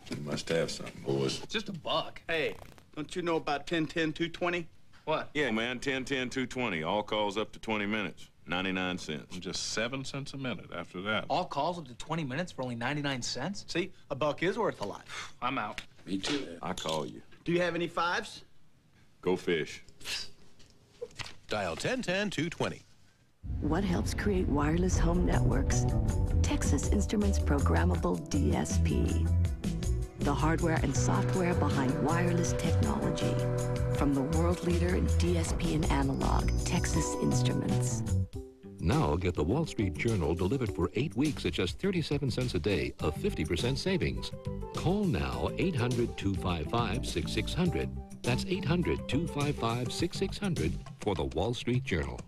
You must have something, boys. Just a buck. Hey, don't you know about 10-10-220? What? Yeah, man, 10-10-220. All calls up to 20 minutes. 99 cents. Just 7 cents a minute after that. All calls up to 20 minutes for only 99 cents? See, a buck is worth a lot. I'm out. Me too. I call you. Do you have any fives? Go fish. Dial 10-10-220. What helps create wireless home networks? Texas Instruments Programmable DSP. The hardware and software behind wireless technology. From the world leader in DSP and analog, Texas Instruments. Now get the Wall Street Journal delivered for 8 weeks at just 37 cents a day, a 50% savings. Call now 800-255-6600. That's 800-255-6600 for the Wall Street Journal.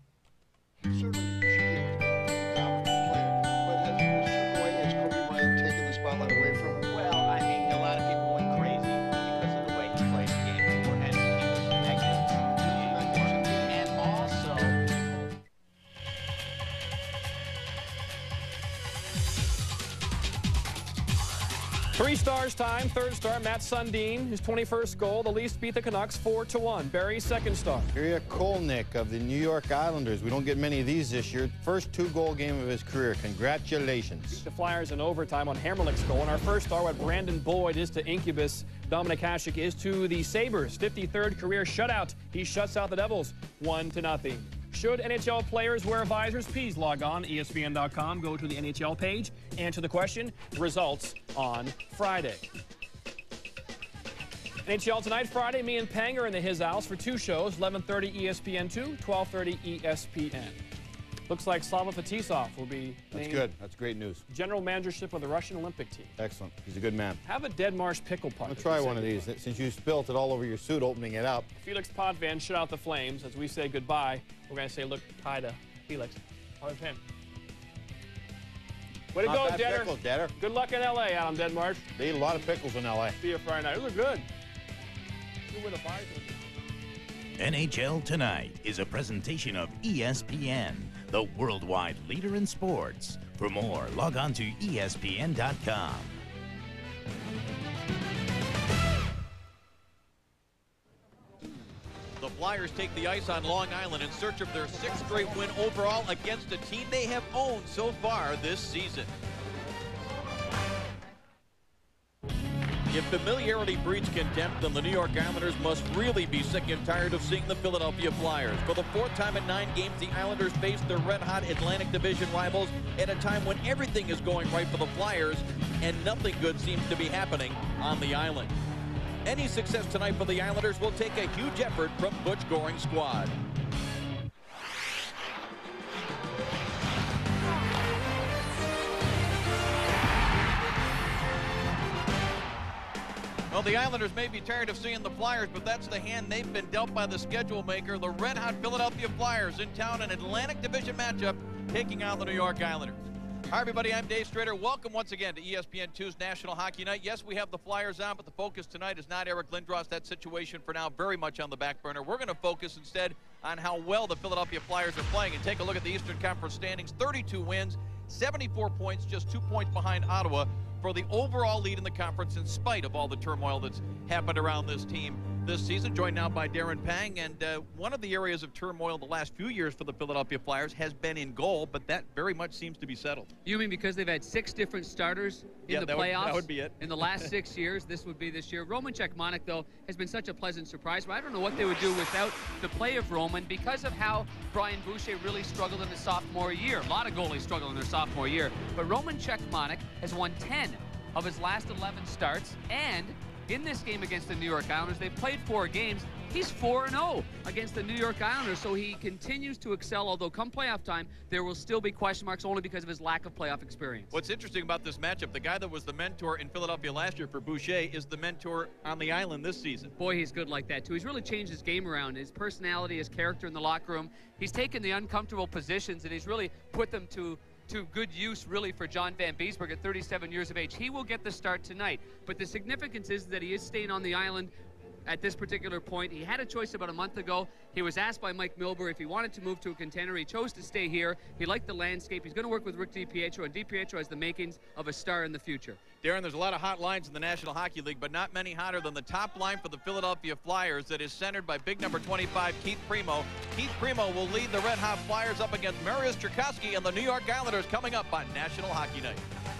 Well, I mean, a lot of people went crazy because of the way he played the game, and he was negative. And also... Three stars time. Third star, Matt Sundin, his 21st goal. The Leafs beat the Canucks 4-1. Barry's second star. Ilya Kolnick of the New York Islanders. We don't get many of these this year. First 2-goal game of his career. Congratulations. The Flyers in overtime on Hammerlich's goal. And our first star, what Brandon Boyd is to Incubus, Dominic Hasek is to the Sabres. 53rd career shutout. He shuts out the Devils 1-0. Should NHL players wear visors? Please log on, ESPN.com. Go to the NHL page. Answer the question. Results on Friday. NHL tonight, Friday, me and Pang are in the His House for 2 shows, 11:30 ESPN2, 12:30 ESPN. Looks like Slava Fetisov will be That's named good. That's great news. general managership of the Russian Olympic team. Excellent. He's a good man. Have a Dead Marsh pickle puck. I'll try one of these. Since you spilt it all over your suit opening it up. Felix Potvin shut out the Flames. As we say goodbye, we're going to say look hi to Felix. How is him? Way to Not go, bad Deader. pickles, Deader. Good luck in L.A., Adam Deadmarsh. They eat a lot of pickles in L.A. See you Friday night. Those are good. Good with a visor. NHL Tonight is a presentation of ESPN, the worldwide leader in sports. For more, log on to ESPN.com. The Flyers take the ice on Long Island in search of their 6th straight win overall against a team they have owned so far this season. If familiarity breeds contempt, then the New York Islanders must really be sick and tired of seeing the Philadelphia Flyers. For the 4th time in 9 games, the Islanders face their red-hot Atlantic Division rivals at a time when everything is going right for the Flyers and nothing good seems to be happening on the island. Any success tonight for the Islanders will take a huge effort from Butch Goring's squad. Well, the Islanders may be tired of seeing the Flyers, but that's the hand they've been dealt by the schedule maker. The red-hot Philadelphia Flyers in town, an Atlantic Division matchup, taking out the New York Islanders. Hi, everybody. I'm Dave Strader. Welcome once again to ESPN2's National Hockey Night. Yes, we have the Flyers on, but the focus tonight is not Eric Lindros. That situation for now very much on the back burner. We're going to focus instead on how well the Philadelphia Flyers are playing and take a look at the Eastern Conference standings. 32 wins, 74 points, just 2 points behind Ottawa for the overall lead in the conference in spite of all the turmoil that's happened around this team this season. Joined now by Darren Pang, and one of the areas of turmoil the last few years for the Philadelphia Flyers has been in goal, but that very much seems to be settled. You mean because they've had 6 different starters in the playoffs? That would be it. In the last 6 years, this would be this year. Roman Cechmanek, though, has been such a pleasant surprise, but I don't know what they would do without the play of Roman because of how Brian Boucher really struggled in his sophomore year. A lot of goalies struggle in their sophomore year, but Roman Cechmanek has won 10 of his last 11 starts, and in this game against the New York Islanders, they've played 4 games. He's 4-0 against the New York Islanders, so he continues to excel, although come playoff time, there will still be question marks only because of his lack of playoff experience. What's interesting about this matchup, the guy that was the mentor in Philadelphia last year for Boucher is the mentor on the island this season. Boy, he's good like that, too. He's really changed his game around, his personality, his character in the locker room. He's taken the uncomfortable positions, and he's really put them to good use, really, for John Van Beesburg at 37 years of age. He will get the start tonight, but the significance is that he is staying on the island at this particular point. He had a choice about a month ago. He was asked by Mike Milbury if he wanted to move to a contender. He chose to stay here. He liked the landscape. He's going to work with Rick DiPietro, and DiPietro has the makings of a star in the future. Darren, there's a lot of hot lines in the National Hockey League, but not many hotter than the top line for the Philadelphia Flyers that is centered by big number 25, Keith Primo. Keith Primo will lead the Red Hot Flyers up against Mariusz Czerkawski and the New York Islanders coming up on National Hockey Night.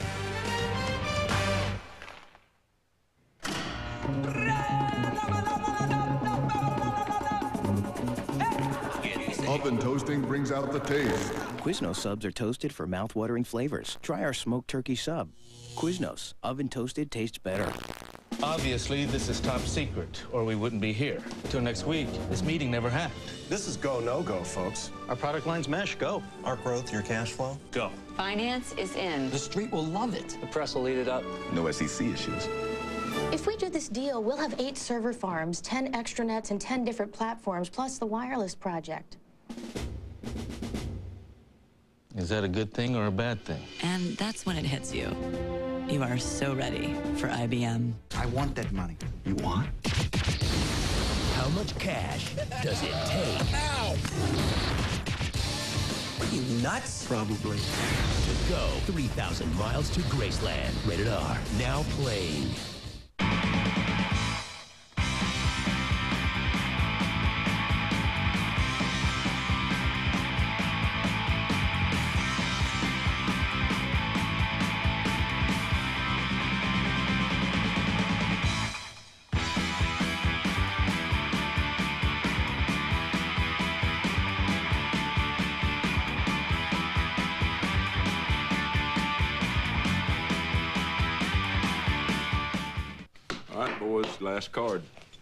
Oven toasting brings out the taste. Quiznos subs are toasted for mouth-watering flavors. Try our smoked turkey sub. Quiznos, oven toasted tastes better. Obviously, this is top secret, or we wouldn't be here. Till next week, this meeting never happened. This is go, no-go, folks. Our product line's mesh, go. Our growth, your cash flow, go. Finance is in. The street will love it. The press will eat it up. No SEC issues. If we do this deal, we'll have 8 server farms, 10 extranets, and 10 different platforms, plus the wireless project. Is that a good thing or a bad thing? And that's when it hits you. You are so ready for IBM. I want that money. You want? How much cash does it take? Ow! Are you nuts? Probably. To go 3,000 miles to Graceland. Rated R. Now playing. All right, boys, last card.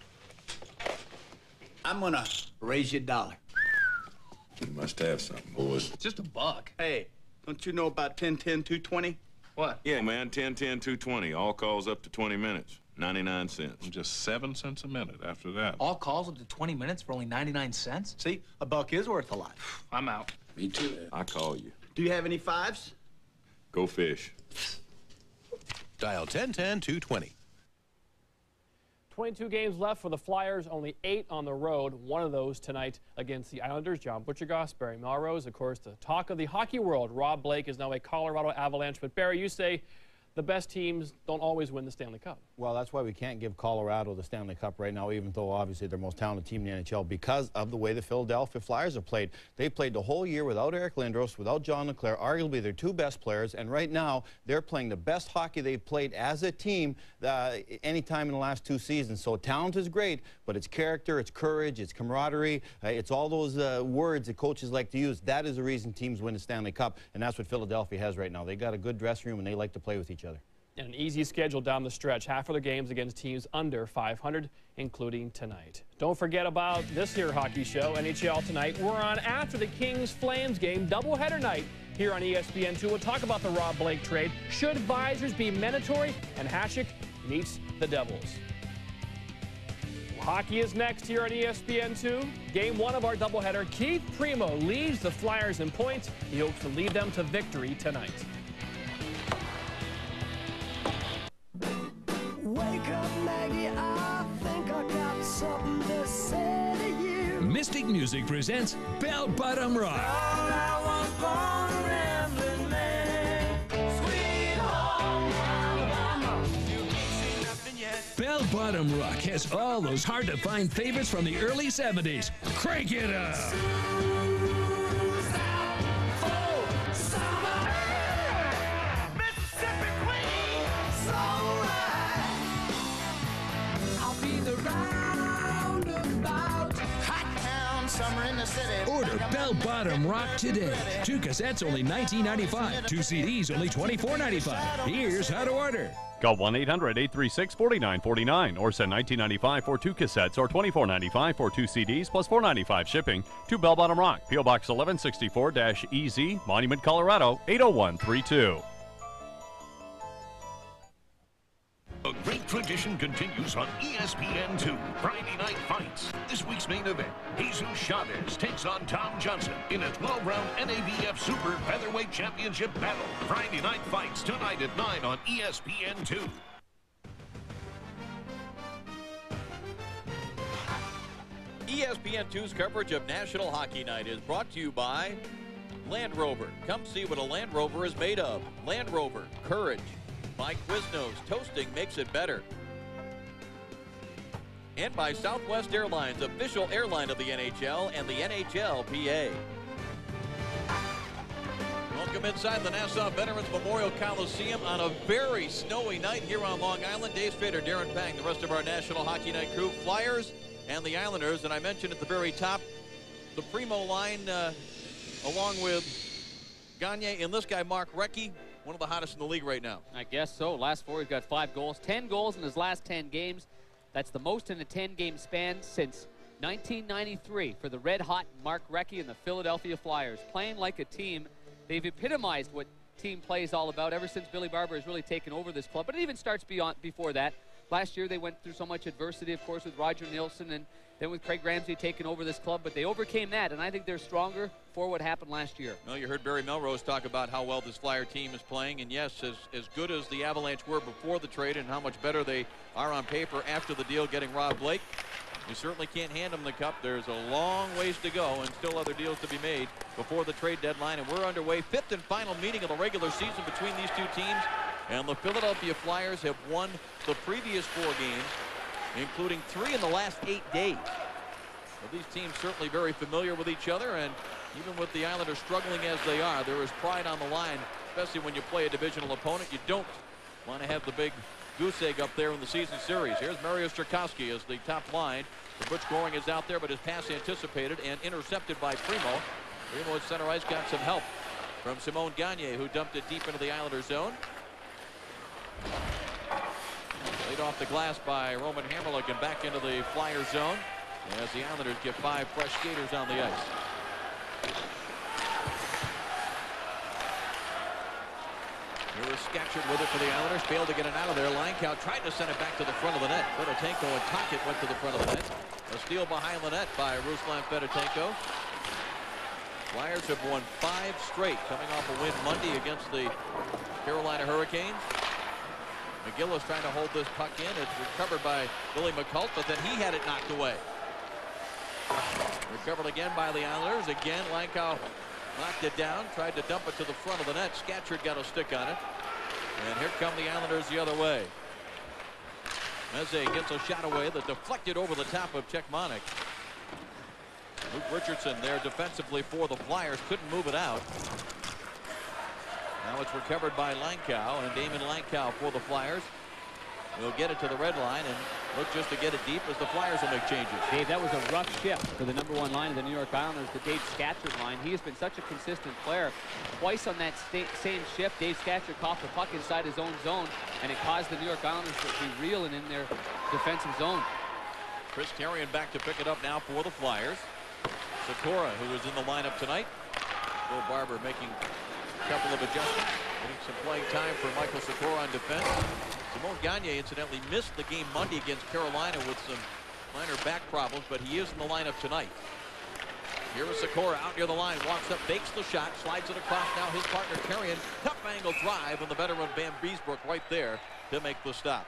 I'm gonna raise you $1. You must have something, boys. Just a buck. Hey, don't you know about 10-10-220? What? Yeah, man, 10-10-220. All calls up to 20 minutes. 99 cents. Just 7 cents a minute after that. All calls up to 20 minutes for only 99 cents? See, a buck is worth a lot. I'm out. Me too. I call you. Do you have any 5s? Go fish. Dial 1010-220. 22 games left for the Flyers, only 8 on the road. One of those tonight against the Islanders. John Butcher Goss, Barry Melrose, of course, the talk of the hockey world. Rob Blake is now a Colorado Avalanche. But Barry, you say the best teams don't always win the Stanley Cup. Well, that's why we can't give Colorado the Stanley Cup right now, even though obviously they're the most talented team in the NHL, because of the way the Philadelphia Flyers have played. They played the whole year without Eric Lindros, without John Leclerc, arguably their 2 best players, and right now they're playing the best hockey they've played as a team any time in the last 2 seasons. So talent is great, but it's character, it's courage, it's camaraderie, it's all those words that coaches like to use. That is the reason teams win the Stanley Cup, and that's what Philadelphia has right now. They got a good dressing room, and they like to play with each other. And an easy schedule down the stretch. Half of their games against teams under 500, including tonight. Don't forget about this here hockey show, NHL Tonight. We're on after the Kings-Flames game, doubleheader night here on ESPN2. We'll talk about the Rob Blake trade. Should visors be mandatory? And Hasek meets the Devils. Hockey is next here on ESPN2. Game 1 of our doubleheader. Keith Primo leads the Flyers in points. He hopes to lead them to victory tonight. Wake up, Maggie, I think I got something to say to you. Mystic Music presents Bell Bottom Rock. All I want for a rambling man. Sweet home Alabama. You ain't seen nothing yet. Bell Bottom Rock has all those hard-to-find favorites from the early 70s. Crank it up! Order Bell Bottom Rock today. 2 cassettes, only $19.95. 2 CDs, only $24.95. Here's how to order. Call 1-800-836-4949 or send $19.95 for 2 cassettes or $24.95 for 2 CDs plus $4.95 shipping to Bell Bottom Rock, P.O. Box 1164-EZ, Monument, Colorado 80132. A great tradition continues on ESPN2. Friday Night Fights. This week's main event, Jesus Chavez takes on Tom Johnson in a 12-round NABF Super Featherweight Championship battle. Friday Night Fights tonight at 9 on ESPN2. ESPN2's coverage of National Hockey Night is brought to you by Land Rover. Come see what a Land Rover is made of. Land Rover, courage. By Quiznos, toasting makes it better. And by Southwest Airlines, official airline of the NHL and the NHLPA. Welcome inside the Nassau Veterans Memorial Coliseum on a very snowy night here on Long Island. Dave Strader, Darren Pang, the rest of our National Hockey Night crew, Flyers and the Islanders. And I mentioned at the very top, the Primo line, along with Gagne and this guy, Mark Recchi, one of the hottest in the league right now. I guess so. Last four, he's got 5 goals. 10 goals in his last 10 games. That's the most in a 10-game span since 1993 for the red-hot Mark Recchi and the Philadelphia Flyers. Playing like a team. They've epitomized what team play is all about ever since Billy Barber has really taken over this club. But it even starts before that. Last year, they went through so much adversity, of course, with Roger Nilsson and then with Craig Ramsey taking over this club. But they overcame that, and I think they're stronger for what happened last year. Well, you heard Barry Melrose talk about how well this Flyer team is playing. And, yes, as good as the Avalanche were before the trade and how much better they are on paper after the deal getting Rob Blake, you certainly can't hand them the cup. There's a long ways to go and still other deals to be made before the trade deadline. And we're underway. 5th and final meeting of the regular season between these two teams. And the Philadelphia Flyers have won the previous 4 games, including 3 in the last 8 days. So these teams certainly very familiar with each other. And even with the Islanders struggling as they are, there is pride on the line, especially when you play a divisional opponent. You don't want to have the big goose egg up there in the season series. Here's Mario Strakowski as the top line. Butch Goring is out there, but his pass anticipated and intercepted by Primo. Primo at center ice got some help from Simone Gagne, who dumped it deep into the Islanders zone. Laid off the glass by Roman Hamrlik and back into the Flyers zone as the Islanders get 5 fresh skaters on the ice. Here is Scatchard with it for the Islanders. Failed to get it out of there. Linecow tried to send it back to the front of the net. Fedotenko and Tocchet went to the front of the net. A steal behind the net by Ruslan Fedotenko. Flyers have won 5 straight, coming off a win Monday against the Carolina Hurricanes. McGillis trying to hold this puck in. It's recovered by Billy McCult, but then he had it knocked away. Recovered again by the Islanders. Again, Linecow knocked it down, tried to dump it to the front of the net. Scatchard got a stick on it. And here come the Islanders the other way. Meze gets a shot away that deflected over the top of Czechmanek. Luke Richardson there defensively for the Flyers. Couldn't move it out. Now it's recovered by Linecow, and Damon Linecow for the Flyers will get it to the red line and look just to get it deep as the Flyers will make changes. Dave, that was a rough shift for the #1 line of the New York Islanders, the Dave Scatchard line. He has been such a consistent player. Twice on that same shift, Dave Scatchard caught the puck inside his own zone, and it caused the New York Islanders to be reeling in their defensive zone. Chris Carrion back to pick it up now for the Flyers. Sakura, who was in the lineup tonight. Bill Barber making a couple of adjustments, getting some playing time for Michael Sakura on defense. Simone Gagne, incidentally, missed the game Monday against Carolina with some minor back problems, but he is in the lineup tonight. Here is Sakura out near the line, walks up, fakes the shot, slides it across. Now his partner Carrion, tough angle drive, and the veteran Van Beesbrook right there to make the stop.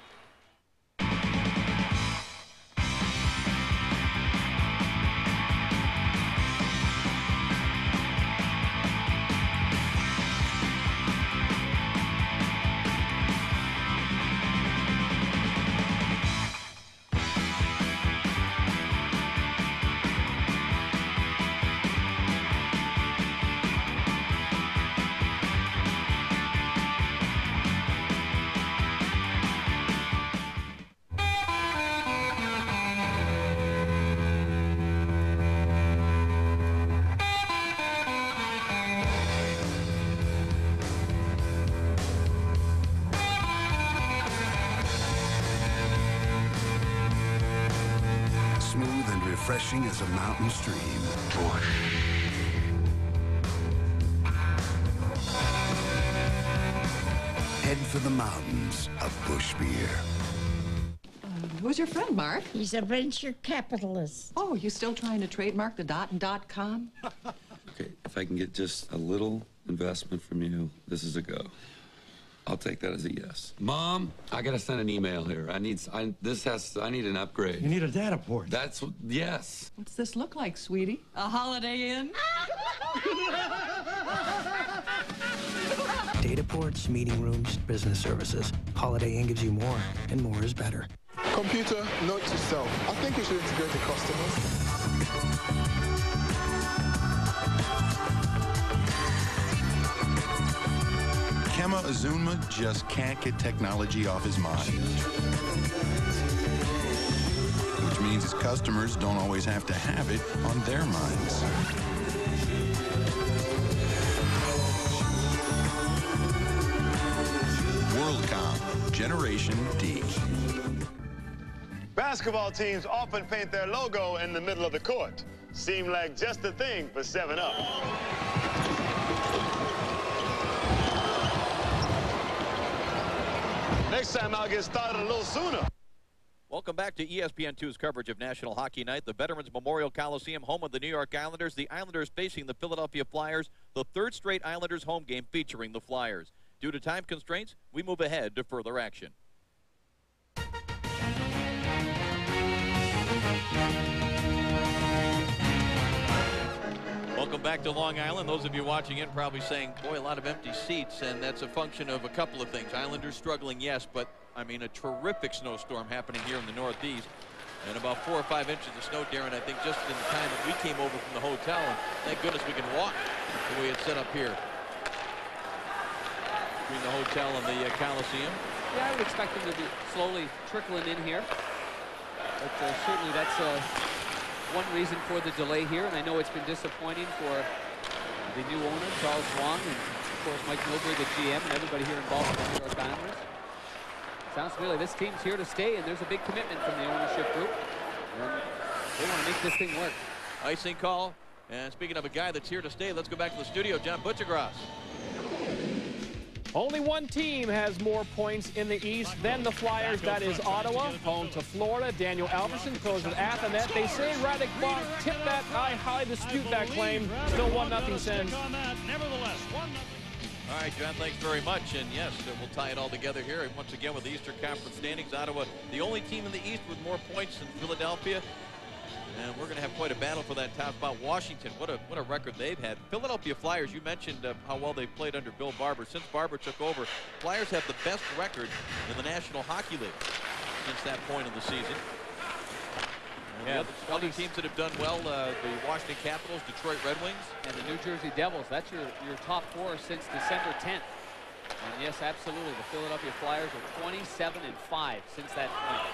Refreshing as a mountain stream. Head for the mountains of Busch beer. Who's your friend, Mark? He's a venture capitalist. Oh, you still trying to trademark the .com? Okay, if I can get just a little investment from you, this is a go. I'll take that as a yes. Mom, I gotta send an email here. I need an upgrade. You need a data port. That's yes. What's this look like, sweetie? A Holiday Inn? Data ports, meeting rooms, business services. Holiday Inn gives you more, and more is better. Computer, note to self. I think we should integrate the customers. Kema Azunma just can't get technology off his mind. Which means his customers don't always have to have it on their minds. WorldCom, Generation D. Basketball teams often paint their logo in the middle of the court. Seemed like just the thing for 7-Up. Next time I'll get started a little sooner. Welcome back to ESPN2's coverage of National Hockey Night, the Veterans Memorial Coliseum, home of the New York Islanders. The Islanders facing the Philadelphia Flyers, the third straight Islanders home game featuring the Flyers. Due to time constraints, we move ahead to further action. Welcome back to Long Island. Those of you watching in probably saying, boy, a lot of empty seats, and that's a function of a couple of things. Islanders struggling, yes, but I mean a terrific snowstorm happening here in the Northeast. And about 4 or 5 inches of snow, Darren, I think just in the time that we came over from the hotel, and thank goodness we can walk the way it's set up here between the hotel and the Coliseum. Yeah, I would expect them to be slowly trickling in here. But certainly that's one reason for the delay here, and I know it's been disappointing for the new owner, Charles Wong, and of course Mike Milbury, the GM, and everybody here involved in the New York Islanders. Sounds to me like this team's here to stay, and there's a big commitment from the ownership group, and they want to make this thing work. Icing call, and speaking of a guy that's here to stay, let's go back to the studio. John Butchgoring. Only one team has more points in the East than the Flyers. That is Ottawa, home to Florida. Daniel Alverson throws it at the net. They say Radek Bonk tipped that. I highly dispute that claim. Still 1-0 Sens. All right, John, thanks very much. And yes, we'll tie it all together here. And once again, with the Eastern Conference standings, Ottawa, the only team in the East with more points than Philadelphia. And we're going to have quite a battle for that top spot. Washington, what a record they've had. Philadelphia Flyers, you mentioned how well they played under Bill Barber. Since Barber took over, Flyers have the best record in the National Hockey League since that point in the season. And the other teams that have done well, the Washington Capitals, Detroit Red Wings, and the New Jersey Devils. That's your top 4 since December 10th. And yes, absolutely, the Philadelphia Flyers are 27-5 since that point.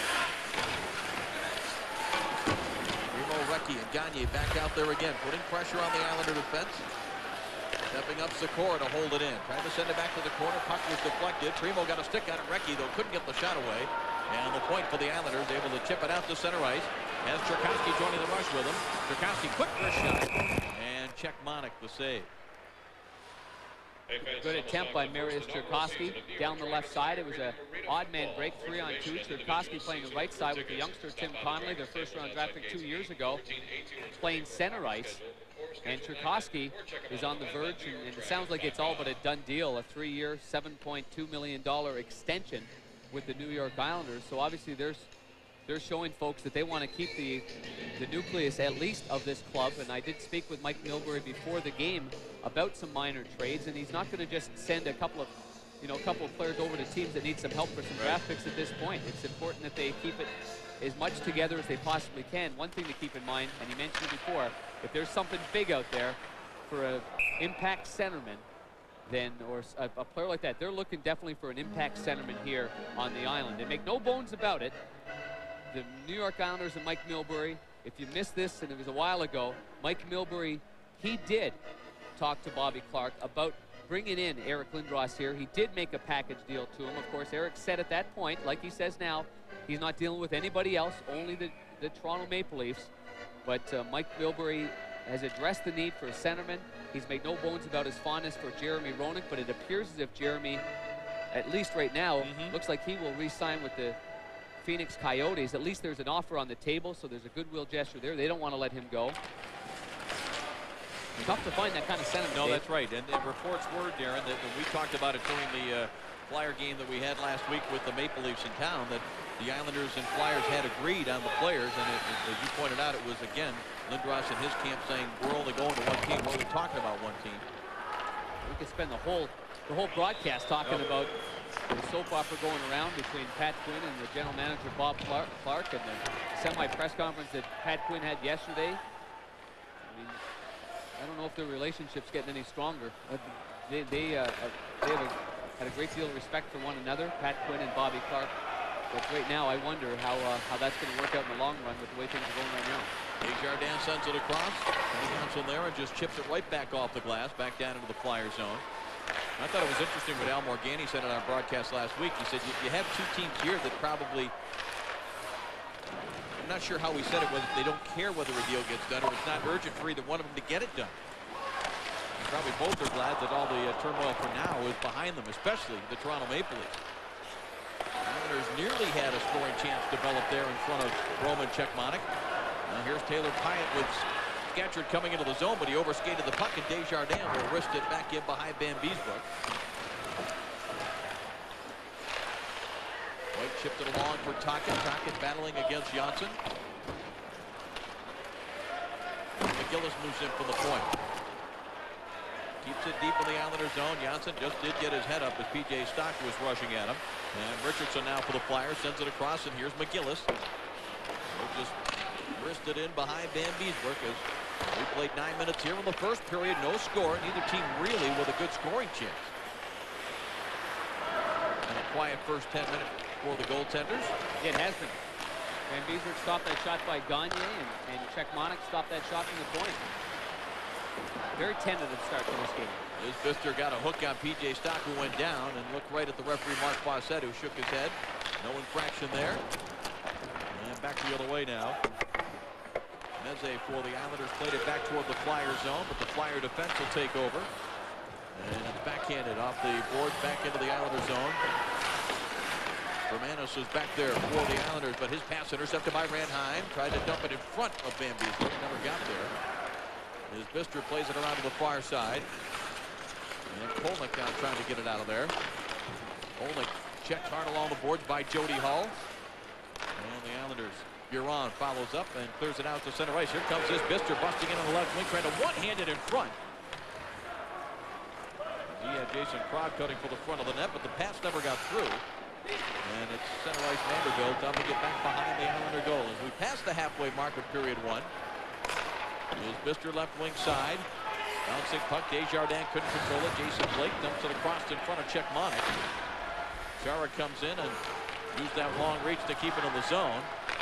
Recchi and Gagne back out there again, putting pressure on the Islander defense. Stepping up Sikora to hold it in. Trying to send it back to the corner. Puck was deflected. Primo got a stick on it. Recchi, though, couldn't get the shot away. And the point for the Islanders, able to chip it out to center ice. Has Cherkowski joining the rush with him. Cherkowski, quick first shot. And Czechmonic the save. Good attempt by Mariusz Cherkowski down the left side. It was an odd man break, 3-on-2. Cherkowski playing the right side with the youngster Tim Connolly, their first-round draft pick 2 years ago, playing center ice. And Cherkowski is on the verge, and it sounds like it's all but a done deal, a 3-year, $7.2 million extension with the New York Islanders. So obviously they're showing folks that they want to keep the nucleus at least of this club. And I did speak with Mike Milbury before the game about some minor trades, and he's not going to just send a couple of players over to teams that need some help for some draft picks at this point. It's important that they keep it as much together as they possibly can. One thing to keep in mind, and he mentioned it before, if there's something big out there for an impact centerman, then, or a player like that, they're looking definitely for an impact centerman here on the island. And make no bones about it, the New York Islanders and Mike Milbury, if you missed this, and it was a while ago, Mike Milbury, he did talk to Bobby Clarke about bringing in Eric Lindros here. He did make a package deal to him. Of course, Eric said at that point, like he says now, he's not dealing with anybody else, only the Toronto Maple Leafs. But Mike Milbury has addressed the need for a centerman. He's made no bones about his fondness for Jeremy Roenick, but it appears as if Jeremy, at least right now, looks like he will re-sign with the Phoenix Coyotes. At least there's an offer on the table, so there's a goodwill gesture there. They don't want to let him go. Tough to find that kind of sentiment. No, Dave. that's right. And the reports were, Darren, that when we talked about it during the Flyer game that we had last week with the Maple Leafs in town, that the Islanders and Flyers had agreed on the players. And as you pointed out, it was, again, Lindros and his camp saying, we're only going to one team. We're only talking about one team. We could spend the whole broadcast talking about the soap opera going around between Pat Quinn and the general manager Bob Clark and the semi-press conference that Pat Quinn had yesterday. I mean, I don't know if their relationship's getting any stronger. They have had a great deal of respect for one another, Pat Quinn and Bobby Clark. But right now, I wonder how that's going to work out in the long run with the way things are going right now. Desjardins sends it across. And Johnson there and just chips it right back off the glass, back down into the Flyer zone. I thought it was interesting what Al Morganti said on our broadcast last week. He said you have two teams here that probably, I'm not sure how he said it, whether they don't care whether a deal gets done or it's not urgent for either one of them to get it done. And probably both are glad that all the turmoil for now is behind them, especially the Toronto Maple Leafs. The Islanders nearly had a scoring chance develop there in front of Roman Czechmanic. Now here's Taylor Pyatt with Scatchard coming into the zone, but he overskated the puck, and Desjardins will wrist it back in behind Van Beesbrook. White chipped it along for Tocchet. Tocchet battling against Johnson. McGillis moves in for the point. Keeps it deep in the Islanders zone. Johnson just did get his head up as P.J. Stock was rushing at him. And Richardson now for the Flyers, sends it across, and here's McGillis. He'll just wrist it in behind Van Beesbrook as we played 9 minutes here in the first period. No score. Neither team really with a good scoring chance. And a quiet first 10 minutes for the goaltenders. It has been. Van Beesbrook stopped that shot by Gagne, and Czechmanic stopped that shot from the point. Very tentative start to this game. Liz Bister got a hook on P.J. Stock, who went down, and looked right at the referee, Mark Fawcett, who shook his head. No infraction there. And back the other way now. Meze for the Islanders played it back toward the Flyer zone, but the Flyer defense will take over. And it's backhanded off the boards back into the Islanders zone. Romanos is back there for the Islanders, but his pass intercepted by Ranheim. Tried to dump it in front of Van Beesbrook, never got there. As Bister plays it around to the far side. And Kolnick now trying to get it out of there. Kolnick checked hard along the boards by Jody Hull. And the Islanders, Buron follows up and clears it out to center ice. Here comes this Bister busting in on the left wing, trying to one-handed in front. He had Jason Krog cutting for the front of the net, but the pass never got through. And it's center ice Vanderbilt time to get back behind the Islander goal. As we pass the halfway mark of period one. Is Bister left wing side. Bouncing puck. Desjardins couldn't control it. Jason Blake dumps it across in front of Czechmanic. Chara comes in and used that long reach to keep it in the zone.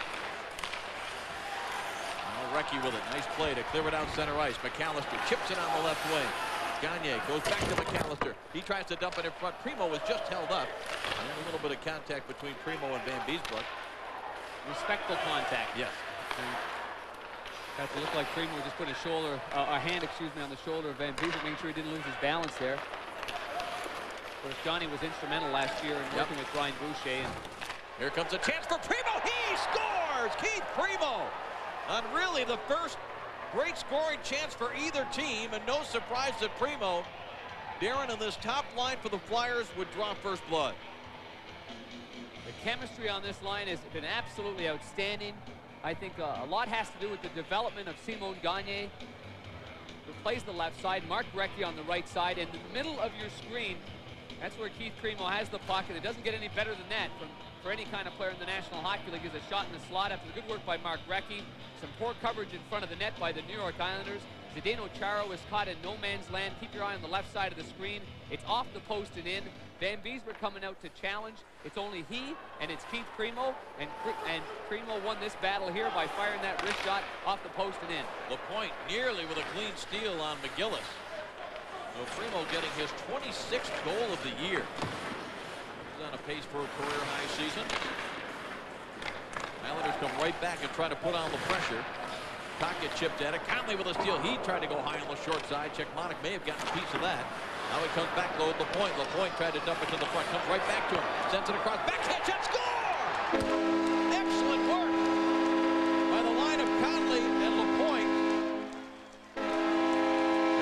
Now Recchi with it. Nice play to clear it out center ice. McAllister chips it on the left wing. Gagne goes back to McAllister. He tries to dump it in front. Primo was just held up. And a little bit of contact between Primo and Van Beesbrook. Respectful contact. Yes. Got to look like Primo just put a hand, on the shoulder of Van Beesbrook, making sure he didn't lose his balance there. Of course, Johnny was instrumental last year in working with Brian Boucher. And here comes a chance for Primo. He scores! Keith Primo! On really the first great scoring chance for either team, and no surprise that Primo, Darren, in this top line for the Flyers would draw first blood. The chemistry on this line has been absolutely outstanding. I think a lot has to do with the development of Simon Gagne, who plays the left side, Mark Recchi on the right side, and the middle of your screen, that's where Keith Primo has the puck, and it doesn't get any better than that for any kind of player in the National Hockey League. Is a shot in the slot after the good work by Mark Recchi. Some poor coverage in front of the net by the New York Islanders. Zdeno Chara was caught in no man's land. Keep your eye on the left side of the screen. It's off the post and in. Van Beesbrook coming out to challenge. It's only he, and it's Keith Primo, and Primo won this battle here by firing that wrist shot off the post and in. LaPointe nearly with a clean steal on McGillis. So Primo getting his 26th goal of the year. He's on a pace for a career-high season. Islanders come right back and try to put on the pressure. Tocchet chipped at it. Conley with a steal. He tried to go high on the short side. Czechmanic may have gotten a piece of that. Now he comes back low at LaPointe. LaPointe tried to dump it to the front. Comes right back to him. Sends it across. Backhand shot. Score! Excellent work by the line of Conley and LaPointe.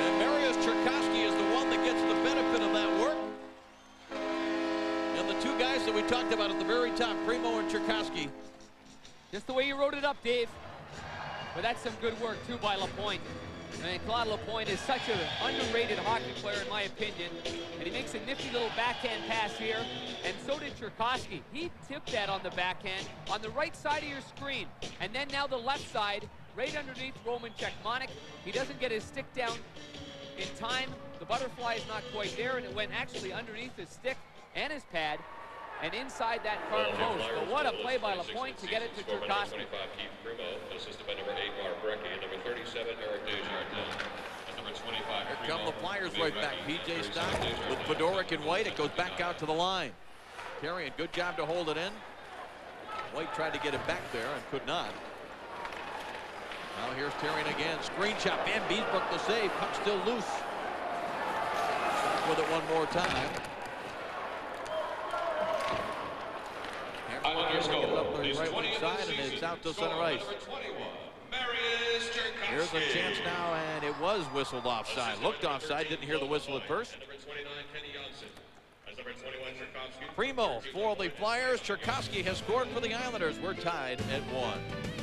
we talked about at the very top, Primo and Cherkasky. Just the way you wrote it up, Dave. But that's some good work, too, by Lapointe. I mean, Claude Lapointe is such an underrated hockey player, in my opinion. And he makes a nifty little backhand pass here. And so did Cherkasky. He tipped that on the backhand on the right side of your screen. And then now the left side, right underneath Roman Cechmanek. He doesn't get his stick down in time. The butterfly is not quite there, and it went actually underneath his stick and his pad and inside that far post. But what a play by Lapointe to get it to Cherkasky. Assisted by number 8, Mark Brecky, and number 37, Eric Desjardins. And number 25, Here come the Flyers right back. P.J. Stock with Fedoruk in white. It goes back out to the line. Therrien, good job to hold it in. White tried to get it back there and could not. Now here's Therrien again. Screen shot. Van Beesbrook the save. Puck still loose. With it one more time. Hammerman gets it up the right wing side, and it's out to center ice. Here's a chance now, and it was whistled offside. Looked offside, didn't hear the whistle at first. Primo for the Flyers. Cherkasky has scored for the Islanders. We're tied at 1.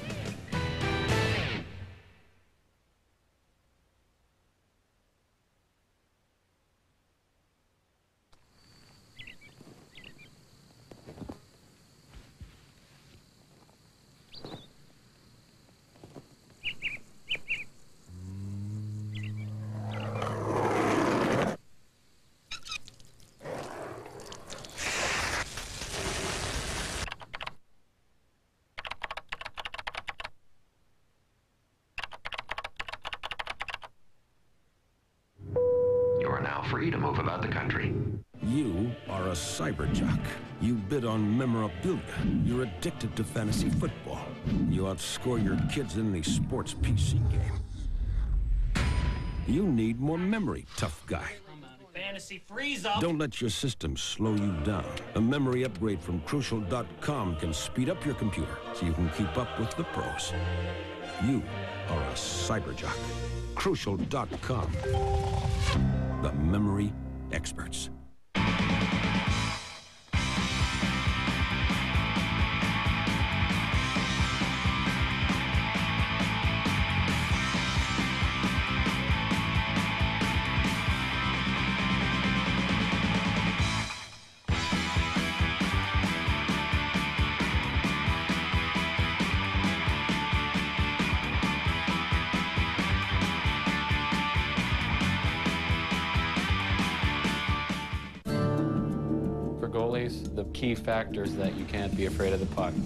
Free to move about the country. You are a cyber jock. You bid on memorabilia. You're addicted to fantasy football. You outscore your kids in the sports PC game. You need more memory, tough guy. Fantasy freeze up. Don't let your system slow you down. A memory upgrade from Crucial.com can speed up your computer so you can keep up with the pros. You are a cyber jock. Crucial.com. The memory experts. Goalies, the key factor is that you can't be afraid of the puck.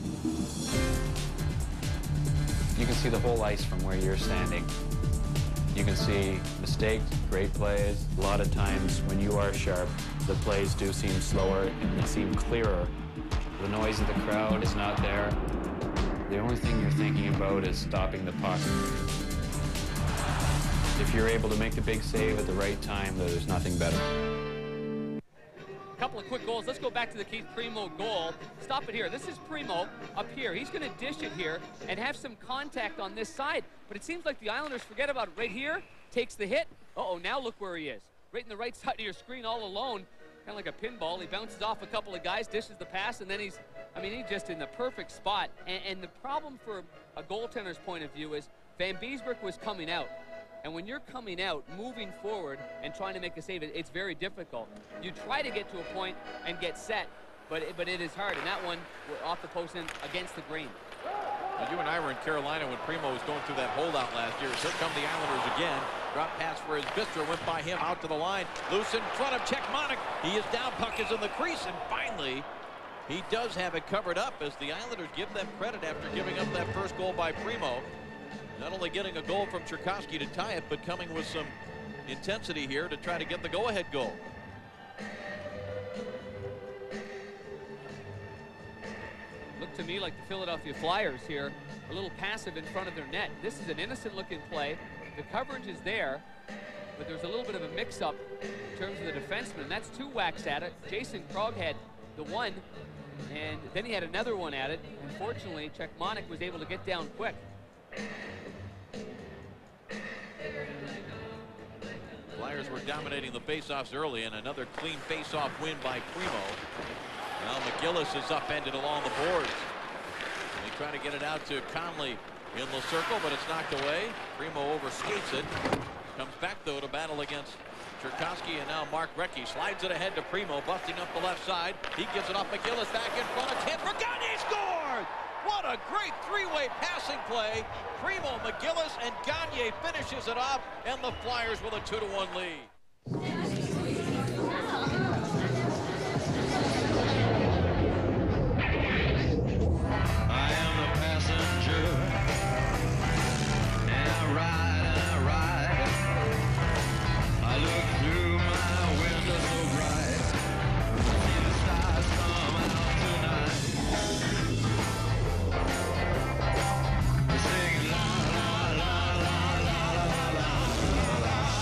You can see the whole ice from where you're standing. You can see mistakes, great plays. A lot of times when you are sharp, the plays do seem slower and they seem clearer. The noise of the crowd is not there. The only thing you're thinking about is stopping the puck. If you're able to make the big save at the right time, there's nothing better. Couple of quick goals. Let's go back to the Keith Primo goal. Stop it here. This is Primo up here. He's going to dish it here and have some contact on this side. But it seems like the Islanders forget about it. Right here, takes the hit. Uh-oh, now look where he is. Right in the right side of your screen all alone. Kind of like a pinball. He bounces off a couple of guys, dishes the pass, and then he's just in the perfect spot. And the problem for a goaltender's point of view is Van Beesbrook was coming out. And when you're coming out, moving forward, and trying to make a save, it's very difficult. You try to get to a point and get set, but it is hard. And that one, off the post and against the grain. Well, you and I were in Carolina when Primo was going through that holdout last year. Here come the Islanders again. Drop pass for his Bistro, went by him out to the line. Loose in front of Cechmanek. He is down, puck is in the crease, and finally, he does have it covered up as the Islanders give them credit after giving up that first goal by Primo. Not only getting a goal from Cherkasky to tie it, but coming with some intensity here to try to get the go-ahead goal. Looked to me like the Philadelphia Flyers here, a little passive in front of their net. This is an innocent-looking play. The coverage is there, but there's a little bit of a mix-up in terms of the defenseman, and that's two whacks at it. Jason Krog had the one, and then he had another one at it. Unfortunately, Cechmanek was able to get down quick. Flyers were dominating the faceoffs early, and another clean faceoff win by Primo. Now McGillis is upended along the boards. They try to get it out to Conley in the circle, but it's knocked away. Primo overskates it. Comes back, though, to battle against Cherkowski, and now Mark Recchi slides it ahead to Primo, busting up the left side. He gives it off McGillis, back in front of Kent for Gagne, scored! What a great three-way passing play. Primo, McGillis, and Gagne finishes it off, and the Flyers with a 2-1 lead. I am the passenger, and I ride, I look through my window so bright, see the stars come out tonight, singing la la la la la la la la la.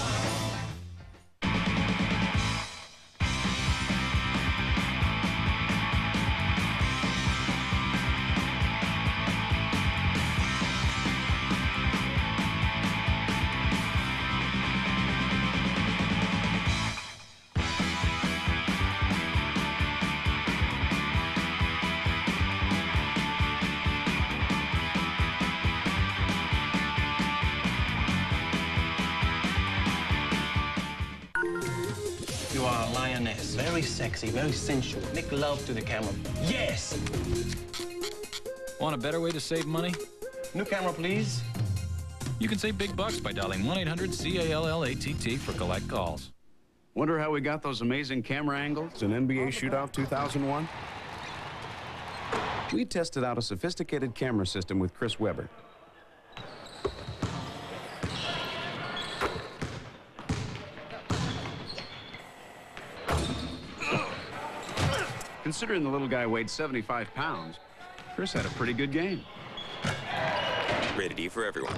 You are a lioness. Very sexy, very sensual. Make love to the camera. Yes! Want a better way to save money? New camera, please. You can save big bucks by dialing 1-800-CALLATT for collect calls. Wonder how we got those amazing camera angles in NBA Shootout 2001? We tested out a sophisticated camera system with Chris Webber. Considering the little guy weighed 75 pounds, Chris had a pretty good game. Rated E for everyone.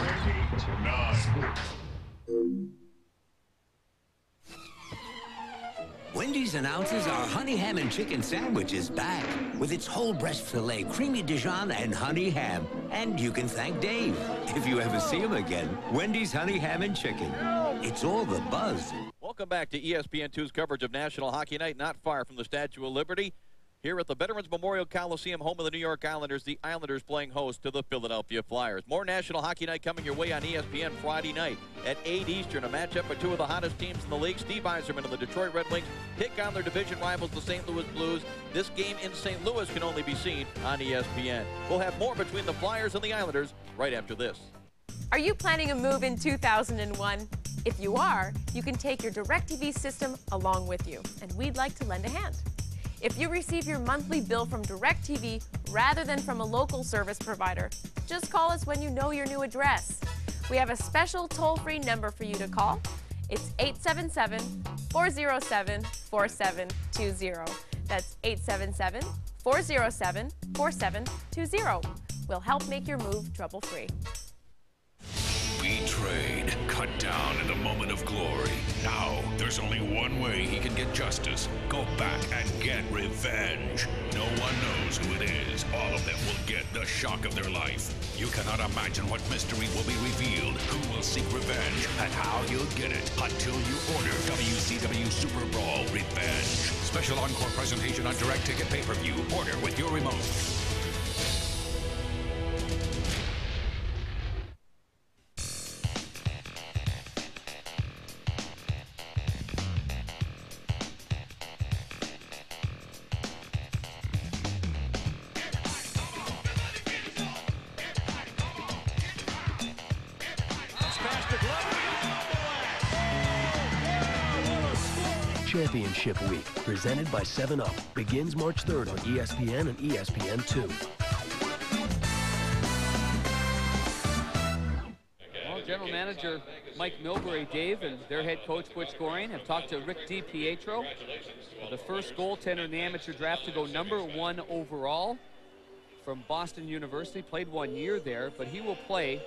Wendy's announces our honey ham and chicken sandwich is back with its whole breast filet, creamy Dijon, and honey ham. And you can thank Dave if you ever see him again. Wendy's honey ham and chicken. It's all the buzz. Welcome back to ESPN2's coverage of National Hockey Night, not far from the Statue of Liberty. Here at the Veterans Memorial Coliseum, home of the New York Islanders, the Islanders playing host to the Philadelphia Flyers. More National Hockey Night coming your way on ESPN Friday night at 8 Eastern. A matchup of two of the hottest teams in the league. Steve Yzerman and the Detroit Red Wings pick on their division rivals, the St. Louis Blues. This game in St. Louis can only be seen on ESPN. We'll have more between the Flyers and the Islanders right after this. Are you planning a move in 2001? If you are, you can take your DirecTV system along with you, and we'd like to lend a hand. If you receive your monthly bill from DirecTV rather than from a local service provider, just call us when you know your new address. We have a special toll-free number for you to call. It's 877-407-4720. That's 877-407-4720. We'll help make your move trouble-free. We trade, cut down in a moment of glory. Now, there's only one way he can get justice. Go back and get revenge. No one knows who it is. All of them will get the shock of their life. You cannot imagine what mystery will be revealed, who will seek revenge, and how you'll get it until you order WCW Super Brawl Revenge. Special encore presentation on direct ticket pay-per-view. Order with your remote. Championship Week, presented by 7-Up, begins March 3rd on ESPN and ESPN2. Well, General Manager Mike Milbury, Dave, and their head coach Butch Goring have talked to Rick DiPietro, the first goaltender in the amateur draft to go #1 overall from Boston University. Played 1 year there, but he will play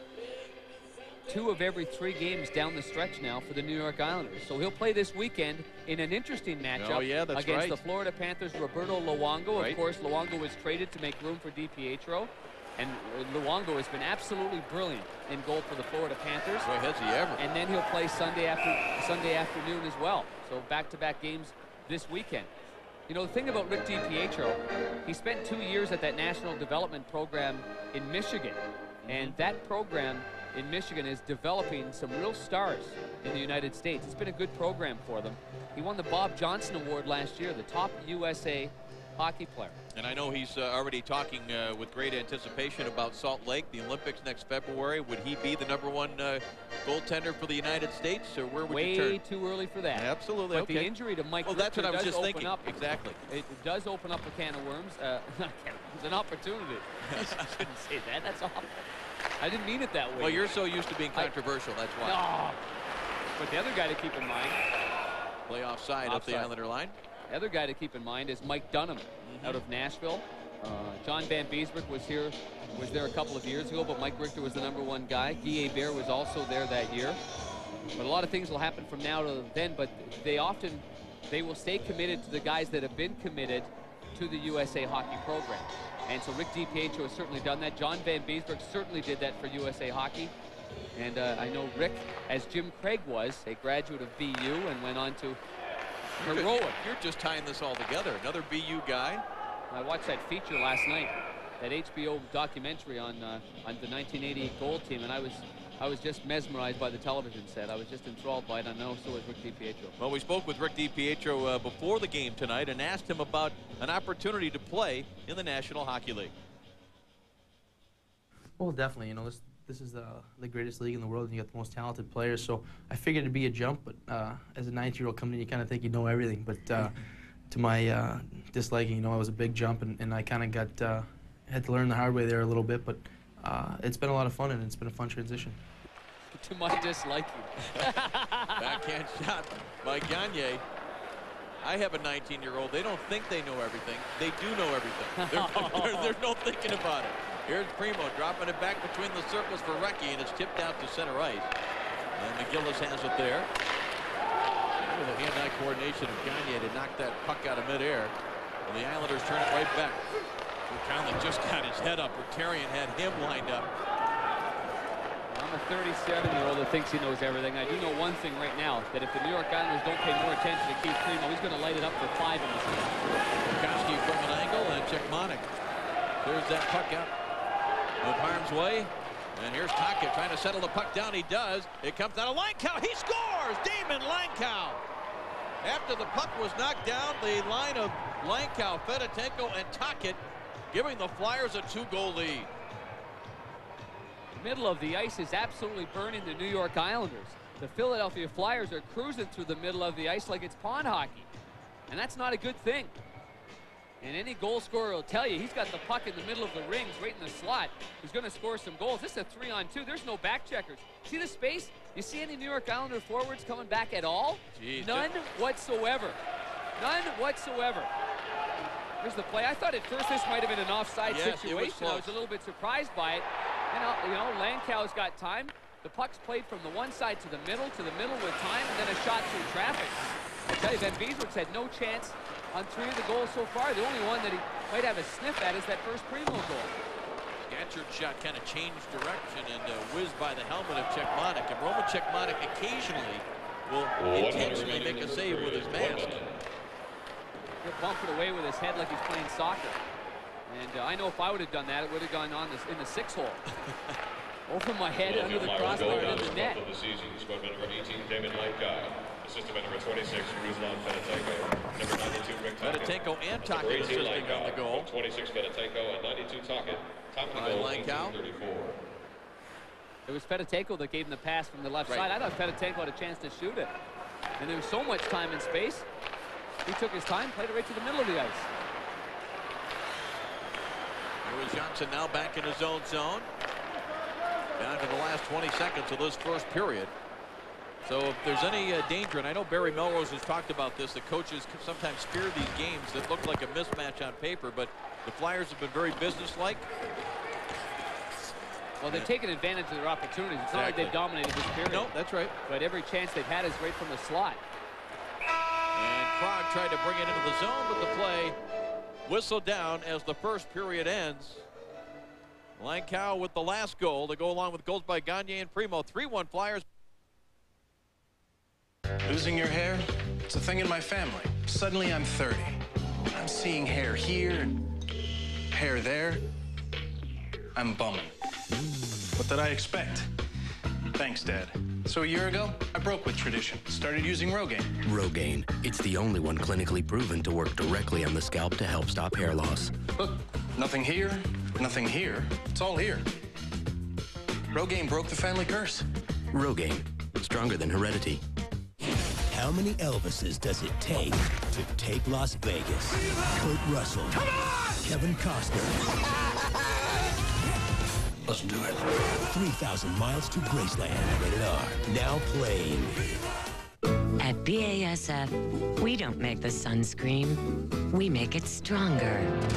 2 of every 3 games down the stretch now for the New York Islanders. So he'll play this weekend in an interesting matchup against the Florida Panthers' Roberto Luongo. Of course, Luongo was traded to make room for DiPietro, and Luongo has been absolutely brilliant in goal for the Florida Panthers. Boy, has he ever. And then he'll play Sunday afternoon as well. So back-to-back games this weekend. You know, the thing about Rick DiPietro, he spent 2 years at that National Development Program in Michigan. And that program in Michigan is developing some real stars in the United States. It's been a good program for them. He won the Bob Johnson Award last year, the top USA hockey player. And I know he's already talking with great anticipation about Salt Lake, the Olympics next February. Would he be the #1 goaltender for the United States, or where would you turn? Way too early for that. Absolutely. But okay. the injury to Mike that's what I was does just thinking. Exactly. It does open up a can of worms. Not a can of worms, an opportunity. I shouldn't say that. That's awful. I didn't mean it that way. Well, you're so used to being controversial. That's why. No. But the other guy to keep in mind. Play offside up the Islander line. The other guy to keep in mind is Mike Dunham out of Nashville. John Van Beesbroek was there a couple of years ago, but Mike Richter was the #1 guy. Guy Hebert was also there that year. But a lot of things will happen from now to then, but they will stay committed to the guys that have been committed to the USA Hockey program. And so Rick DiPietro has certainly done that. John Van Beesbroek certainly did that for USA Hockey. And I know Rick, as Jim Craig was, a graduate of BU and went on to heroic. You're just tying this all together. Another BU guy. I watched that feature last night, that HBO documentary on the 1988 gold team, and I was just mesmerized by the television set. I was just enthralled by it. I know so was Rick DiPietro. Well, we spoke with Rick DiPietro before the game tonight and asked him about an opportunity to play in the National Hockey League. Well, definitely. You know, this is the greatest league in the world, and you got the most talented players. So I figured it'd be a jump, but as a 19-year-old coming in, you kind of think you know everything. But to my disliking, you know, it was a big jump, and I kind of had to learn the hard way there a little bit. But it's been a lot of fun, and it's been a fun transition. To my disliking. Backhand shot by Gagne. I have a 19-year-old. They don't think they know everything. They do know everything. There's no thinking about it. Here's Primo dropping it back between the circles for Recchi, and it's tipped out to center ice. And McGillis has it there. With the hand-eye coordination of Gagne to knock that puck out of midair. And the Islanders turn it right back. Conley just got his head up. Rotarian had him lined up. I'm a 37-year-old that thinks he knows everything. I do know one thing right now, that if the New York Islanders don't pay more attention to Keith Primo, he's going to light it up for 5 in this game. Koski from an angle, and Czechmonic clears that puck out of harm's way. And here's Tocchet trying to settle the puck down. He does. It comes out of Langkow. He scores! Damon Langkow. After the puck was knocked down, the line of Langkow, Fedotenko, and Tocchet giving the Flyers a 2-goal lead. Middle of the ice is absolutely burning the New York Islanders. The Philadelphia Flyers are cruising through the middle of the ice like it's pond hockey. And that's not a good thing. And any goal scorer will tell you he's got the puck in the middle of the rings, right in the slot. He's going to score some goals. This is a 3-on-2. There's no back checkers. See the space? You see any New York Islander forwards coming back at all? Jeez, none whatsoever. None whatsoever. Here's the play. I thought at first this might have been an offside situation. I was a little bit surprised by it. You know, Langkow's got time. The puck's played from the one side to the middle with time, and then a shot through traffic. I tell you, Van Beesbroek's had no chance on 3 of the goals so far. The only one that he might have a sniff at is that first Primo goal. Scatcherd shot kind of changed direction and whizzed by the helmet of Czechmonic. And Roman Czechmonic occasionally will intentionally make a save with his mask. He'll bump it away with his head like he's playing soccer. And I know if I would have done that, it would have gone on in the 6 hole. Over my head, under the crossbar, and in the net. Of the season, squad number 18, Damon Langkow. Assistant by number 26, Ruslan Fedotenko. Number 92, Rick Tocchet. Fedotenko and Tocchet assisting on the goal. 26, Fedotenko, and 92, Tocchet. Top of the goal, 1834. It was Fedotenko that gave him the pass from the left side. I thought Fedotenko had a chance to shoot it. And there was so much time and space. He took his time, played it right to the middle of the ice. Here is Johnson now back in his own zone. Down to the last 20 seconds of this first period. So if there's any danger, and I know Barry Melrose has talked about this, the coaches sometimes fear these games that look like a mismatch on paper, but the Flyers have been very businesslike. Well, they've taken advantage of their opportunities. It's not like they've dominated this period. No, that's right. But every chance they've had is right from the slot. And Krog tried to bring it into the zone, but the play whistled down as the first period ends. Langkow with the last goal to go along with goals by Gagne and Primo. 3-1 Flyers. Losing your hair? It's a thing in my family. Suddenly I'm 30. I'm seeing hair here and hair there. I'm bumming. What did I expect? Thanks, Dad. So a year ago, I broke with tradition. Started using Rogaine. Rogaine. It's the only one clinically proven to work directly on the scalp to help stop hair loss. Look, nothing here, nothing here. It's all here. Rogaine broke the family curse. Rogaine. Stronger than heredity. How many Elvises does it take to take Las Vegas? Kurt Russell. Come on! Kevin Costner. Let's do it. 3,000 Miles to Graceland. Rated R. Now playing. At BASF, we don't make the sunscreen. We make it stronger.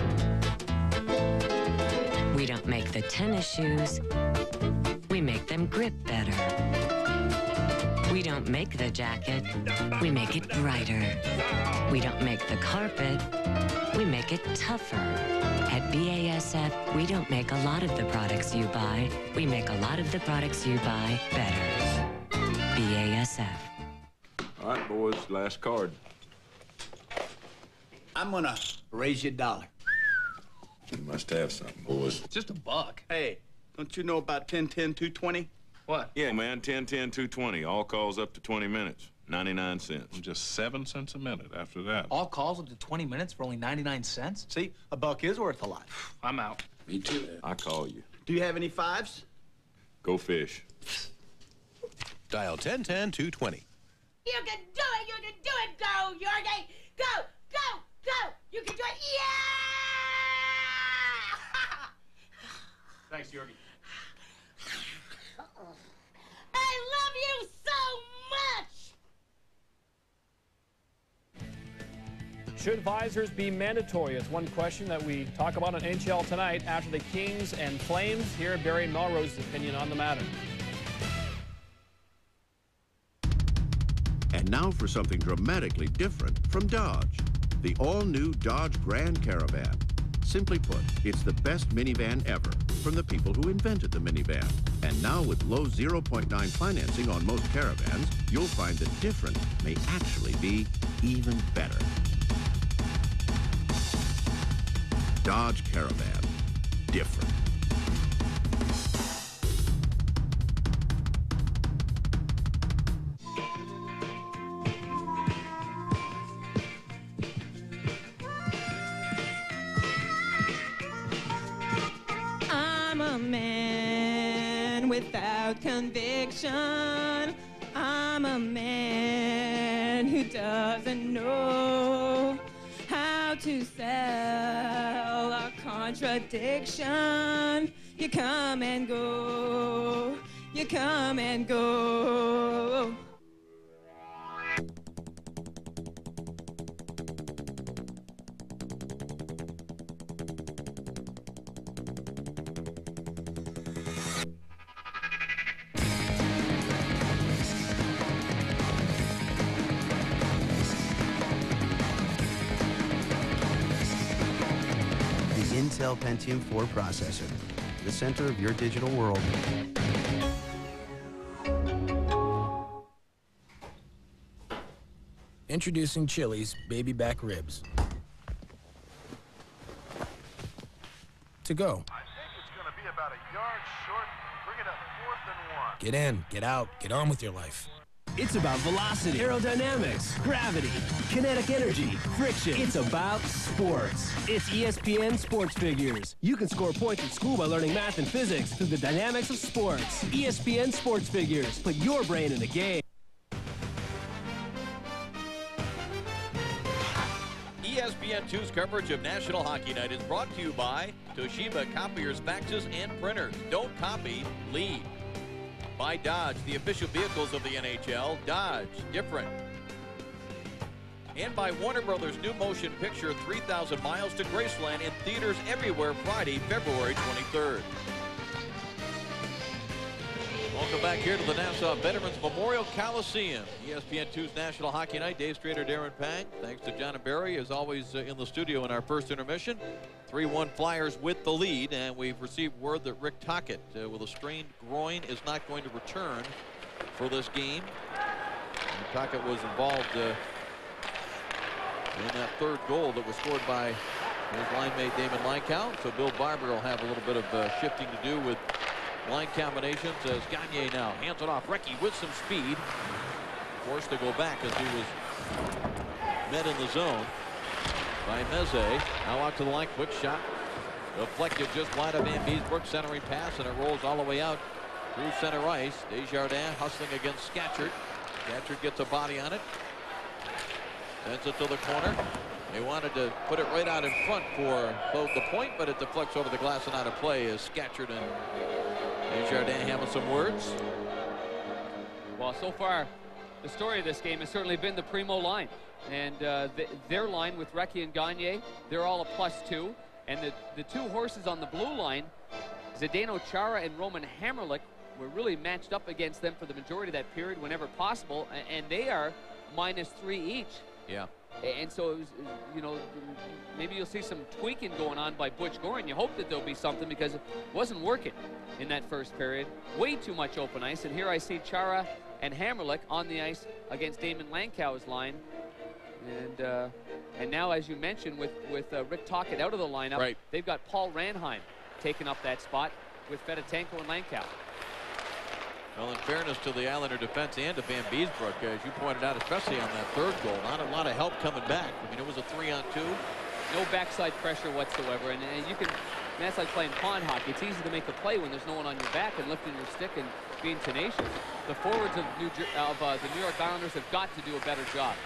We don't make the tennis shoes. We make them grip better. We don't make the jacket. We make it brighter. We don't make the carpet. We make it tougher. At BASF, we don't make a lot of the products you buy. We make a lot of the products you buy better. BASF. All right, boys, last card. I'm gonna raise you $1. You must have something, boys. Just $1. Hey, don't you know about 10-10-220? What? Yeah, man, 10-10-220. All calls up to 20 minutes. 99 cents. Just 7 cents a minute after that. All calls up to 20 minutes for only 99 cents? See, $1 is worth a lot. I'm out. Me too. I call you. Do you have any 5s? Go fish. Dial 10-10-220. You can do it! You can do it! Go, Jorge! Go! Go! Go! You can do it! Yeah! Thanks, Jorge. I love you so much! Should visors be mandatory? It's one question that we talk about on NHL Tonight after the Kings and Flames. Here, Barry Melrose's opinion on the matter. And now for something dramatically different from Dodge. The all-new Dodge Grand Caravan. Simply put, it's the best minivan ever from the people who invented the minivan. And now with low 0.9 financing on most caravans, you'll find that different may actually be even better. Dodge Caravan. Different. I'm a man without conviction. I'm a man who doesn't know how to sell a contradiction. You come and go. You come and go. Intel Pentium 4 processor, the center of your digital world. Introducing Chili's baby back ribs. To go. I think it's going to be about a yard short. Bring it up 4th and 1. Get in, get out, get on with your life. It's about velocity, aerodynamics, gravity, kinetic energy, friction. It's about sports. It's ESPN Sports Figures. You can score points at school by learning math and physics through the dynamics of sports. ESPN Sports Figures. Put your brain in the game. ESPN2's coverage of National Hockey Night is brought to you by Toshiba Copiers, Faxes, and Printers. Don't copy, lead. By Dodge, the official vehicles of the NHL. Dodge, different. And by Warner Brothers' new motion picture 3,000 Miles to Graceland in theaters everywhere Friday, February 23rd. Welcome back here to the Nassau Veterans Memorial Coliseum. ESPN2's National Hockey Night. Dave Strader, Darren Pang. Thanks to John and Barry, as always, in the studio in our first intermission. 3-1 Flyers with the lead, and we've received word that Rick Tocchet, with a strained groin, is not going to return for this game. And Tocchet was involved in that third goal that was scored by his line mate Damon Leinkow. So Bill Barber will have a little bit of shifting to do with line combinations as Gagne now hands it off. Recchi with some speed, forced to go back as he was met in the zone by Meze. Now out to the line, quick shot, deflected just wide of Van Beesbrook, centering pass, and it rolls all the way out through center ice. Desjardins hustling against Scatchard. Scatchard gets a body on it, sends it to the corner. They wanted to put it right out in front for both the point, but it deflects over the glass and out of play as Scatchard and Desjardins having some words. Well, so far, the story of this game has certainly been the Primo line. And their line with Recchi and Gagne, they're all a +2. And the two horses on the blue line, Zdeno Chara and Roman Hamrlik, were really matched up against them for the majority of that period whenever possible. And they are -3 each. Yeah. And so, it was, you know, maybe you'll see some tweaking going on by Butch Goring. You hope that there'll be something because it wasn't working in that first period. Way too much open ice. And here I see Chara and Hamrlik on the ice against Damon Lankow's line. And now, as you mentioned, with Rick Tocchet out of the lineup, right, they've got Paul Ranheim taking up that spot with Fedotenko and Lankow. Well, in fairness to the Islander defense and to Van Beesbrook, as you pointed out, especially on that third goal, not a lot of help coming back. I mean, it was a 3-on-2. No backside pressure whatsoever. And you can, that's like playing pond hockey. It's easy to make a play when there's no one on your back and lifting your stick and being tenacious. The forwards of the New York Islanders have got to do a better job.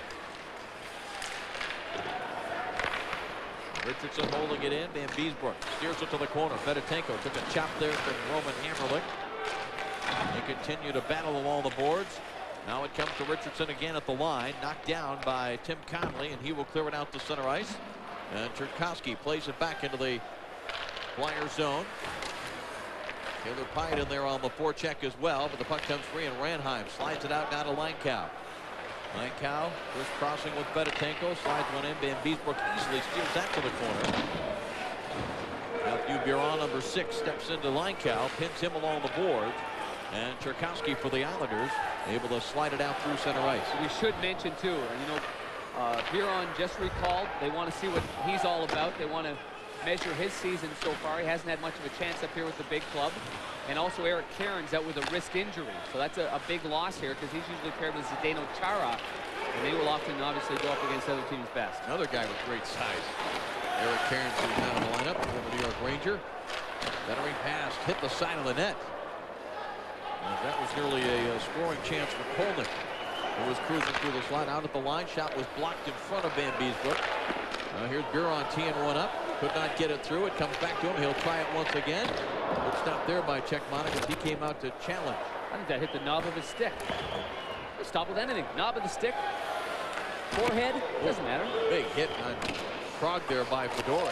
Richardson holding it in. Van Beesbrook steers it to the corner. Fedotenko took a chop there from Roman Hamrlik. They continue to battle along the boards. Now it comes to Richardson again at the line. Knocked down by Tim Connolly, and he will clear it out to center ice. And Cherkowski plays it back into the Flyers zone. Taylor Pyatt in there on the forecheck as well, but the puck comes free, and Ranheim slides it out now to Lankow. Lankow just crossing with Fedotenko, slides one in. Van Beesbrook easily steals that to the corner. Matthew Biron, number 6, steps into Lankow, pins him along the board. And Cherkowski for the Islanders, able to slide it out through center ice. We should mention, too, you know, Biron just recalled. They want to see what he's all about. They want to measure his season so far. He hasn't had much of a chance up here with the big club. And also Eric Cairns out with a wrist injury. So that's a big loss here because he's usually paired with Zdeno Chara. And they will often obviously go up against other teams' best. Another guy with great size. Eric Cairns, who's now in the lineup, former New York Ranger. Centering pass, hit the side of the net. And that was nearly a scoring chance for Kolnick, who was cruising through the slot out at the line. Shot was blocked in front of Van Beesbrook. Here's Biron teeing one up. Could not get it through. It comes back to him. He'll try it once again. Good stop there by Czechmanek as he came out to challenge. I think that hit the knob of his stick. Stop with anything. Knob of the stick. Forehead. Doesn't matter. Big hit on Krog there by Fedora.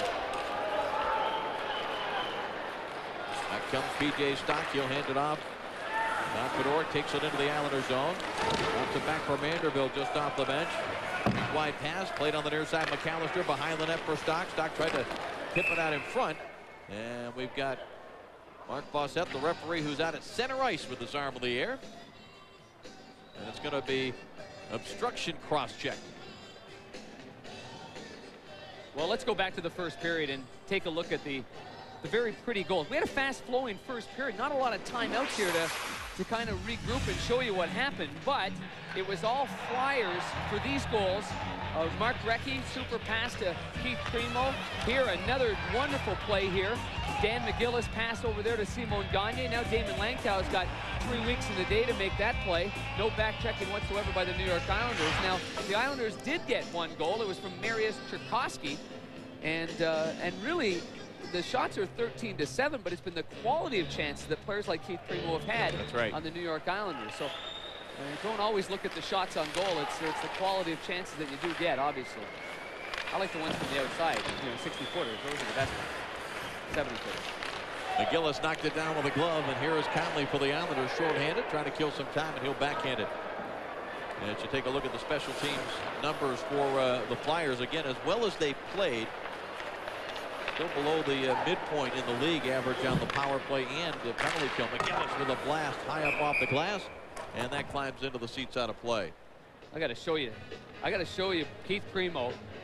Back comes P.J. Stock. He'll hand it off. Now Fedora takes it into the Islander zone. Drops it back for Manderville just off the bench. Wide pass played on the near side. McAllister behind the net for Stock. Stock tried to tip it out in front. And we've got Mark Bossett, the referee, who's out at center ice with his arm in the air. And it's going to be obstruction cross-check. Well, let's go back to the first period and take a look at the very pretty goals. We had a fast-flowing first period. Not a lot of timeouts here to kind of regroup and show you what happened, but it was all Flyers for these goals. Mark Recchi, super pass to Keith Primo. Here, another wonderful play here. Dan McGillis pass over there to Simon Gagne. Now Damon Lankow's got 3 weeks in the day to make that play. No back-checking whatsoever by the New York Islanders. Now, the Islanders did get one goal. It was from Mariusz Cherkowski. And really, the shots are 13-7, but it's been the quality of chances that players like Keith Primo have had on the New York Islanders. So don't always look at the shots on goal. It's the quality of chances that you do get, obviously. I like the ones from the outside, 60-footers. Those are the best ones. 70-footers. McGillis knocked it down with a glove, and here is Conley for the Islanders, short-handed, trying to kill some time, and he'll backhand it. And as you take a look at the special teams numbers for the Flyers, again, as well as they played, still below the midpoint in the league average on the power play and penalty kill. McGillis with a blast high up off the glass, and that climbs into the seats out of play. I got to show you Keith Primo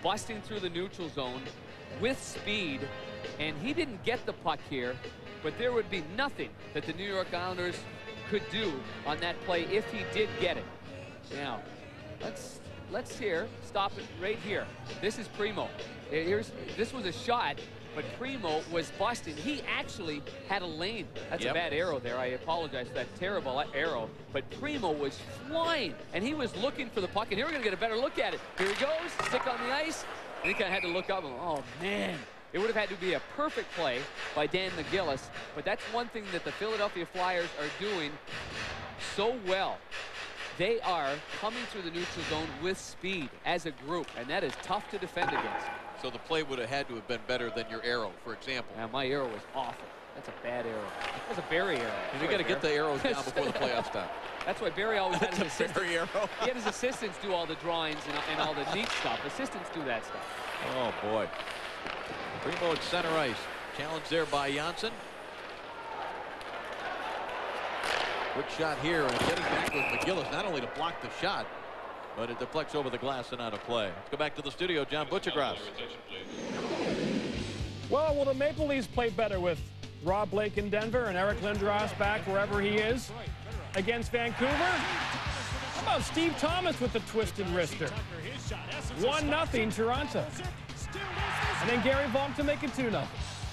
busting through the neutral zone with speed, and he didn't get the puck here, but there would be nothing that the New York Islanders could do on that play if he did get it. Now, let's here stop it right here. This is Primo. This was a shot, but Primo was busting. He actually had a lane. That's a bad arrow there. I apologize for that terrible arrow. But Primo was flying, and he was looking for the puck. And here we're going to get a better look at it. Here he goes, stick on the ice. And he kind of had to look up and, oh, man. It would have had to be a perfect play by Dan McGillis. But that's one thing that the Philadelphia Flyers are doing so well. They are coming through the neutral zone with speed as a group, and that is tough to defend against. So the play would have had to have been better than your arrow, for example. Yeah, my arrow was awful. That's a bad arrow. That was a Barry arrow. You got to get the arrows down before the playoffs stop. That's why Barry always had his assistants. Barry arrow. He had his assistants do all the drawings and all the neat stuff. Assistants do that stuff. Oh, boy. Primo at center ice. Challenge there by Janssen. Good shot here, and getting back with McGillis, not only to block the shot, but it deflects over the glass and out of play. Let's go back to the studio. John Butchgrass. Well, will the Maple Leafs play better with Rob Blake in Denver and Eric Lindros back wherever he is against Vancouver? How about Steve Thomas with the twisted wrister? 1-0 Toronto. And then Gary Volk to make it 2-0.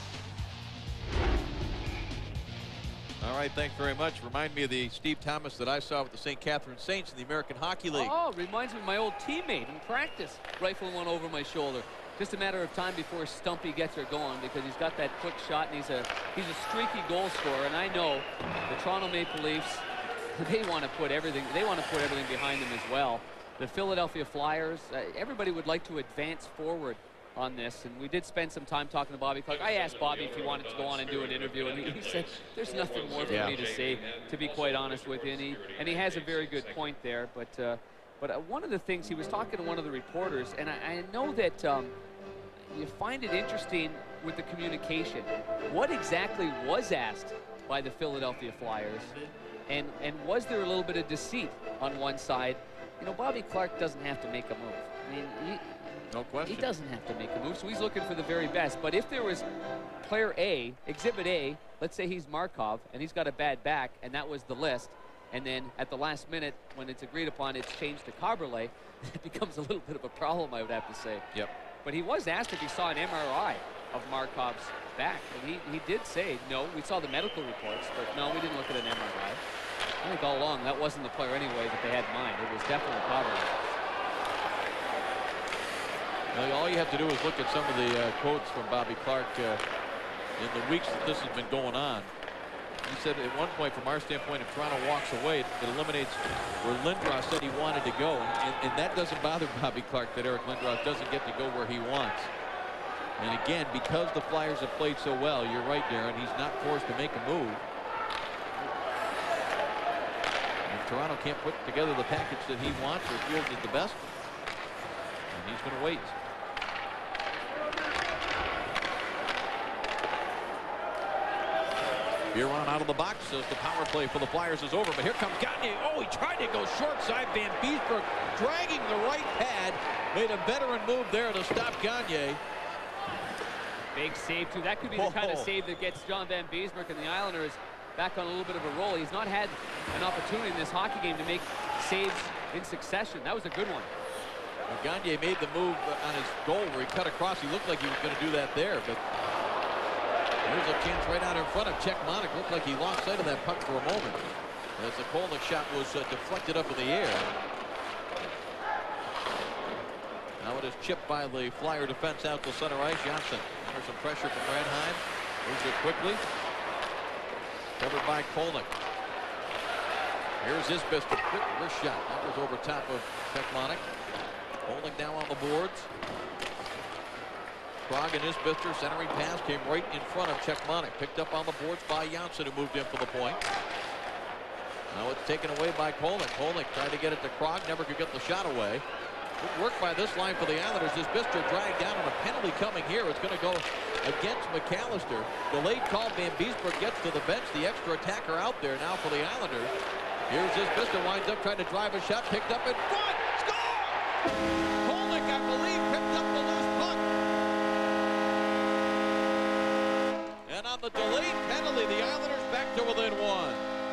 All right, thanks very much. Remind me of the Steve Thomas that I saw with the St. Catherine Saints in the American Hockey League. Oh, reminds me of my old teammate in practice. Rifling one over my shoulder. Just a matter of time before Stumpy gets her going, because he's got that quick shot and he's a streaky goal scorer. And I know the Toronto Maple Leafs, they want to put everything behind them as well. The Philadelphia Flyers, everybody would like to advance forward on this, and we did spend some time talking to Bobby Clark. I asked Bobby if he wanted to go on and do an interview, and he said there's nothing more for me to say, to be quite honest with you. And he has a very good point there. But one of the things, he was talking to one of the reporters, and I know that you find it interesting with the communication. What exactly was asked by the Philadelphia Flyers, and was there a little bit of deceit on one side? You know, Bobby Clark doesn't have to make a move. I mean, no question. He doesn't have to make a move, so he's looking for the very best. But if there was player A, exhibit A, let's say he's Markov, and he's got a bad back, and that was the list, and then at the last minute, when it's agreed upon, it's changed to Carberlet, it becomes a little bit of a problem, I would have to say. Yep. But he was asked if he saw an MRI of Markov's back, and he did say, no, we saw the medical reports, but no, we didn't look at an MRI. I think all along, that wasn't the player anyway that they had in mind. It was definitely Carberlet. All you have to do is look at some of the quotes from Bobby Clark in the weeks that this has been going on. He said at one point, from our standpoint, if Toronto walks away, it eliminates where Lindros said he wanted to go. And that doesn't bother Bobby Clark, that Eric Lindros doesn't get to go where he wants. And again, because the Flyers have played so well, you're right, Darren, he's not forced to make a move. And Toronto can't put together the package that he wants or feels is the best. And he's going to wait. Biron out of the box says the power play for the Flyers is over, but here comes Gagne. Oh, he tried to go short side. Van Beesbroek dragging the right pad. Made a veteran move there to stop Gagne. Big save, too. That could be the kind of save that gets John Van Beesbroek and the Islanders back on a little bit of a roll. He's not had an opportunity in this hockey game to make saves in succession. That was a good one. Well, Gagne made the move on his goal where he cut across. He looked like he was going to do that there, but there's a chance right out in front of Czechmanek. Looked like he lost sight of that puck for a moment as the Coli shot was deflected up in the air. Now it is chipped by the Flyer defense out to center ice. Janssen under some pressure from Redheim. Moves it quickly. Covered by Kolnick. Here's his Isbister. Quick wrist shot. That was over top of Czechmanek. Kolnick now on the boards. Krog and Isbister centering pass came right in front of Czechmanek. Picked up on the boards by Janssen, who moved in for the point. Now it's taken away by Kolnick. Kolnick tried to get it to Krog, never could get the shot away. Good work by this line for the Islanders. Isbister dragged down, and a penalty coming here. It's going to go against McAllister. The late call, Van Beesbroek gets to the bench. The extra attacker out there now for the Islanders. Here's Isbister, winds up trying to drive a shot, picked up in front. Score! Kolnick, I believe, picked up the And on the delayed penalty, the Islanders back to within one.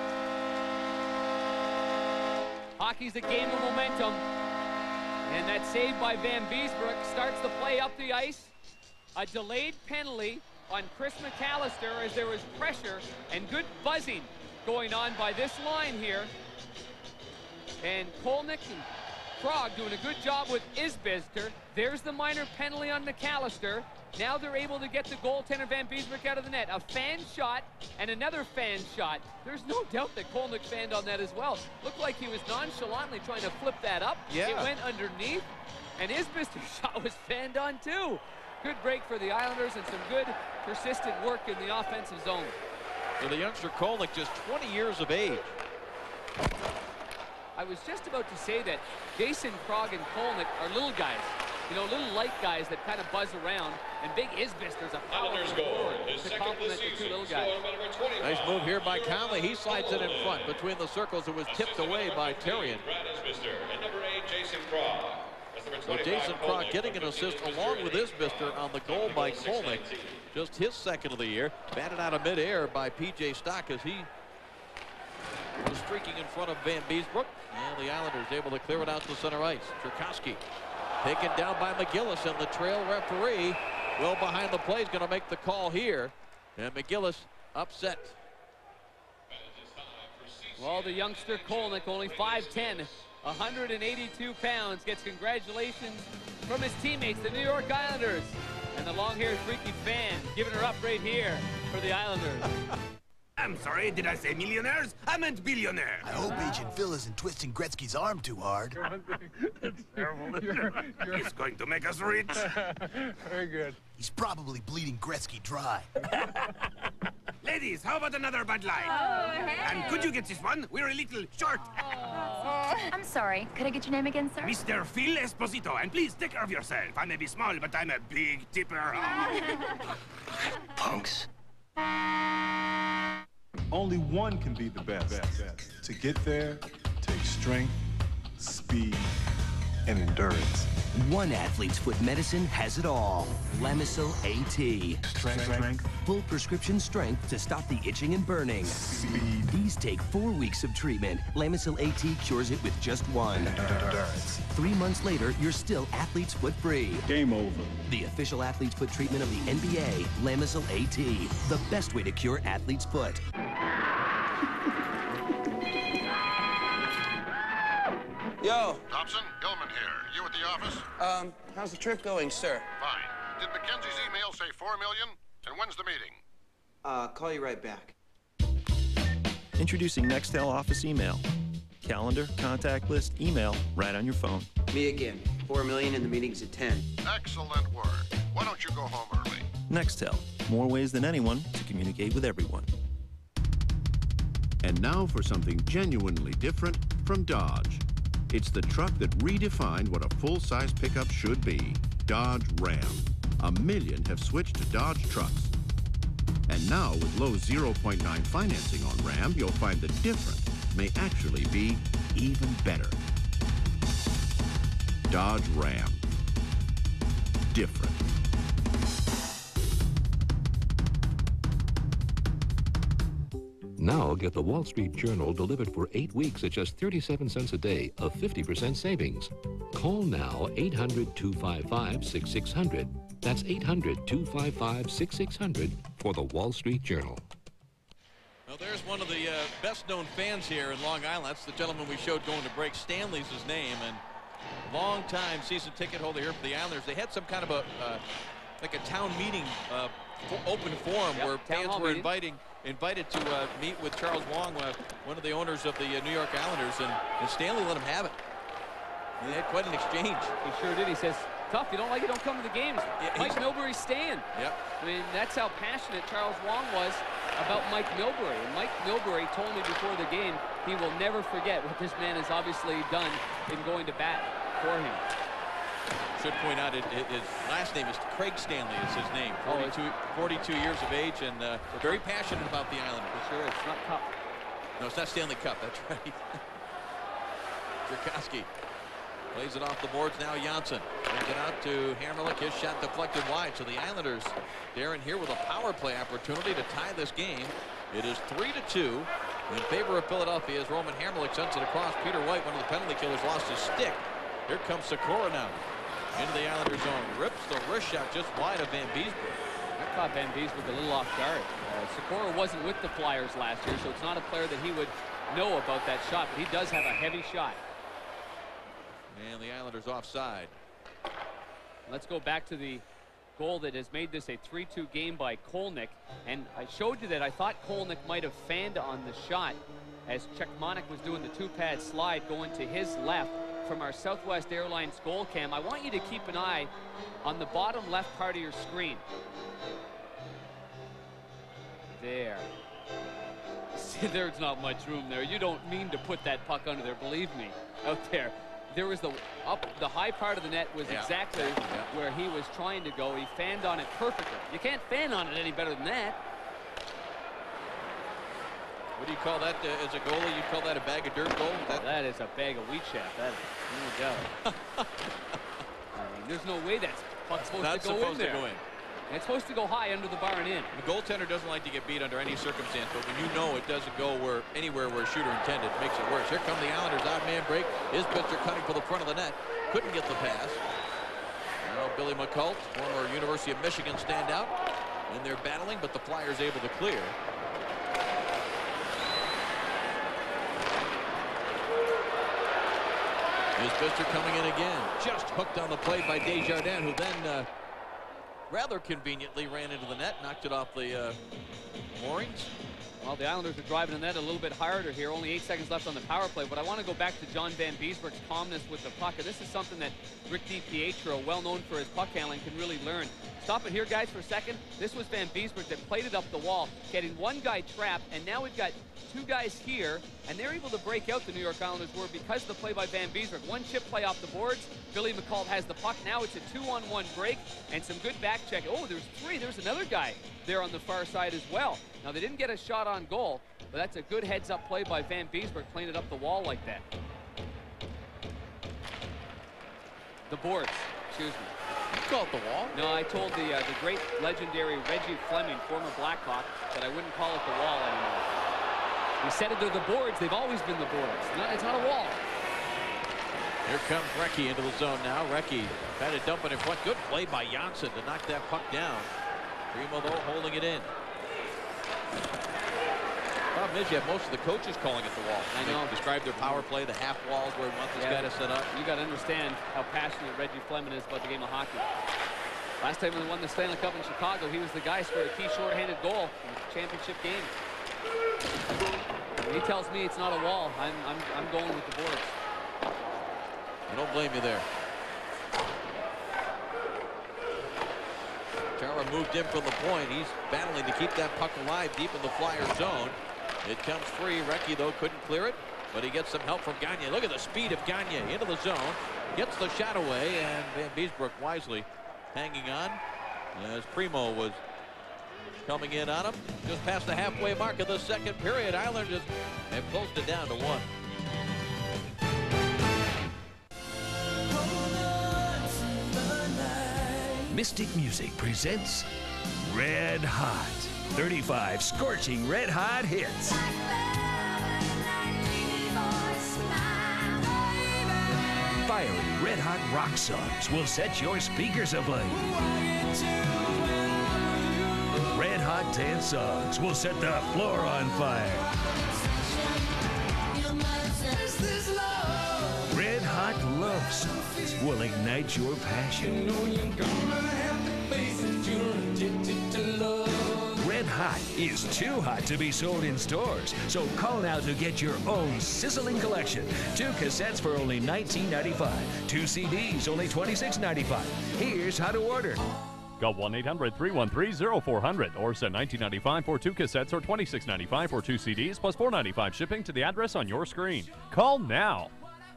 Hockey's a game of momentum. And that save by Van Beesbroek starts the play up the ice. A delayed penalty on Chris McAllister as there was pressure and good buzzing going on by this line here. And Kolnick and Krog doing a good job with Isbister. There's the minor penalty on McAllister. Now they're able to get the goaltender Van Beesbroek out of the net. A fan shot and another fan shot. There's no doubt that Kolnick fanned on that as well. Looked like he was nonchalantly trying to flip that up. Yeah. It went underneath, and Isbister's shot was fanned on too. Good break for the Islanders and some good persistent work in the offensive zone. So the youngster Kolnick, just 20 years of age. I was just about to say that Jason Krog and Kolnick are little guys. You know, little light guys that kind of buzz around, and big Isbister's a powerful forward to complement the two little guys. Nice move here by Conley. He slides it in front between the circles. It was tipped away by Terrian. So Jason Krog getting an assist along with Isbister on the goal by Kolnick. Just his second of the year. Batted out of midair by P.J. Stock as he was streaking in front of Van Beesbroek. And the Islanders able to clear it out to center ice. Cherkowski taken down by McGillis, and the trail referee, well behind the play, is going to make the call here. And McGillis upset. Well, the youngster Kolnick, only 5'10", 182 pounds, gets congratulations from his teammates, the New York Islanders. And the long-haired freaky fan giving her up right here for the Islanders. I'm sorry, did I say millionaires? I meant billionaire. I hope Agent Phil isn't twisting Gretzky's arm too hard. That's terrible. He's going to make us rich. Very good. He's probably bleeding Gretzky dry. Ladies, how about another Bud Light? Oh, hey. And could you get this one? We're a little short. I'm sorry. Could I get your name again, sir? Mr. Phil Esposito, and please take care of yourself. I may be small, but I'm a big tipper. Punks. Only one can be the best. To get there takes strength, speed, and endurance. One athlete's foot medicine has it all. Lamisil AT. Strength. Full prescription strength to stop the itching and burning. Speed. These take 4 weeks of treatment. Lamisil AT cures it with just one. Endurance. 3 months later, you're still athlete's foot free. Game over. The official athlete's foot treatment of the NBA, Lamisil AT. The best way to cure athlete's foot. Yo. Thompson, Gilman here. You at the office? How's the trip going, sir? Fine. Did Mackenzie's email say 4 million? And when's the meeting? Call you right back. Introducing Nextel Office Email. Calendar, contact list, email, right on your phone. Me again. 4 million and the meeting's at 10. Excellent work. Why don't you go home early? Nextel. More ways than anyone to communicate with everyone. And now for something genuinely different from Dodge. It's the truck that redefined what a full-size pickup should be. Dodge Ram. 1 million have switched to Dodge trucks. And now with low 0.9 financing on Ram, you'll find the different may actually be even better. Dodge Ram. Different. Now get the Wall Street Journal delivered for 8 weeks at just 37 cents a day, a 50% savings. Call now 800-255-6600. That's 800-255-6600 for the Wall Street Journal. Well, there's one of the best-known fans here in Long Island. That's the gentleman we showed going to break. Stanley's his name, and long-time season ticket holder here for the Islanders. They had some kind of a like a town meeting, open forum where fans were invited to meet with Charles Wong, one of the owners of the New York Islanders, and Stanley let him have it. And they had quite an exchange. He sure did. He says, tough, you don't like it, don't come to the games. Yeah, Mike Milbury's staying. Yep. I mean, that's how passionate Charles Wong was about Mike Milbury. And Mike Milbury told me before the game he will never forget what this man has obviously done in going to bat for him. Should point out his last name is Craig Stanley is his name. 42 years of age, and very passionate about the Islanders. For sure, it's not Cup. No, it's not Stanley Cup, that's right. Cherkowski Plays it off the boards now. Janssen brings it out to Hammerlich. His shot deflected wide. So the Islanders, Darren, here with a power play opportunity to tie this game. It is 3-2 in favor of Philadelphia as Roman Hammerlich sends it across. Peter White, one of the penalty killers, lost his stick. Here comes Sikora now into the Islanders zone. Rips the wrist shot just wide of Van Beesbroek. I caught Van Beesbroek a little off guard. Sikora wasn't with the Flyers last year, so it's not a player that he would know about that shot, but he does have a heavy shot. And the Islanders offside. Let's go back to the goal that has made this a 3-2 game by Kolnick. And I showed you that I thought Kolnick might have fanned on the shot as Czechmanek was doing the two-pad slide going to his left from our Southwest Airlines goal cam. I want you to keep an eye on the bottom left part of your screen. There. See, there's not much room there. You don't mean to put that puck under there, believe me. Out there. There was the high part of the net was exactly where he was trying to go. He fanned on it perfectly. You can't fan on it any better than that. What do you call that as a goalie? You call that a bag of dirt goal? That is a bag of wheat chaff. That is, there we go. I mean, there's no way that's supposed to go in there. It's supposed to go high under the bar and in. The goaltender doesn't like to get beat under any circumstance, but when you know it doesn't go anywhere where a shooter intended, it makes it worse. Here come the Islanders, odd man break. Isbister cutting for the front of the net. Couldn't get the pass. Now Billy McCult, former University of Michigan standout, and they're battling, but the Flyers able to clear. Isbister coming in again. Just hooked on the play by Desjardins, who then rather conveniently ran into the net, knocked it off the moorings. Well, the Islanders are driving the net a little bit harder here. Only 8 seconds left on the power play. But I want to go back to John Van Beesbroek's calmness with the puck. And this is something that Rick DiPietro, well known for his puck handling, can really learn. Stop it here, guys, for a second. This was Van Beesbroek that played it up the wall, getting one guy trapped, and now we've got two guys here, and they're able to break out, the New York Islanders were, because of the play by Van Beesbroek. One chip play off the boards. Billy McCall has the puck. Now it's a 2-on-1 break and some good back check. Oh, there's three. There's another guy there on the far side as well. Now, they didn't get a shot on goal, but that's a good heads-up play by Van Beesbroek, playing it up the wall like that. The boards, excuse me. You called the wall? No, I told the great legendary Reggie Fleming, former Blackhawk, that I wouldn't call it the wall anymore. He said it, they're the boards. They've always been the boards. It's not a wall. Here comes Recchi into the zone now. Recchi had to dump it in front. Good play by Janssen to knock that puck down. Primo, though, holding it in. Problem is, you have most of the coaches calling it the wall. I know. They describe their power play, the half walls where we want this guy to set up. You got to understand how passionate Reggie Fleming is about the game of hockey. Last time when they won the Stanley Cup in Chicago, he was the guy who scored a key short-handed goal in the championship game. He tells me it's not a wall. I'm going with the boards. I don't blame you there. Chara moved in from the point. He's battling to keep that puck alive deep in the Flyer zone. It comes free. Recchi, though, couldn't clear it, but he gets some help from Gagne. Look at the speed of Gagne into the zone. Gets the shot away, and Van Beesbroek wisely hanging on as Primo was coming in on him. Just past the halfway mark of the second period. Islanders have closed it down to 1. Mystic Music presents Red Hot. 35 scorching red hot hits. Fiery red hot rock songs will set your speakers ablaze. Red hot dance songs will set the floor on fire. Red hot love songs will ignite your passion. Red Hot is too hot to be sold in stores, so call now to get your own sizzling collection. 2 cassettes for only $19.95. 2 CDs only $26.95. Here's how to order. Call 1-800-313-0400 or send $19.95 for 2 cassettes or $26.95 for 2 CDs plus $4.95 shipping to the address on your screen. Call now.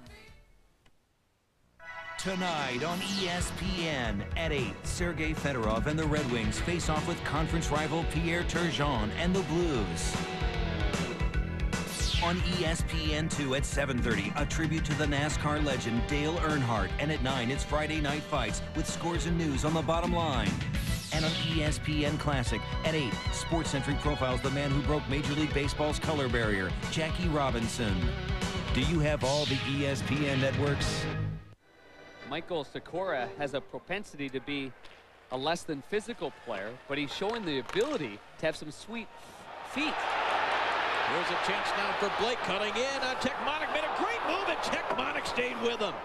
Tonight on ESPN at 8, Sergei Fedorov and the Red Wings face off with conference rival Pierre Turgeon and the Blues. On ESPN2 at 7:30, a tribute to the NASCAR legend Dale Earnhardt. And at 9, it's Friday Night Fights with scores and news on the bottom line. And on ESPN Classic at 8, SportsCentric profiles the man who broke Major League Baseball's color barrier, Jackie Robinson. Do you have all the ESPN networks? Michael Sikora has a propensity to be a less than physical player, but he's showing the ability to have some sweet feet. Here's a chance now for Blake cutting in. Tekmonic made a great move, and Tekmonic stayed with him.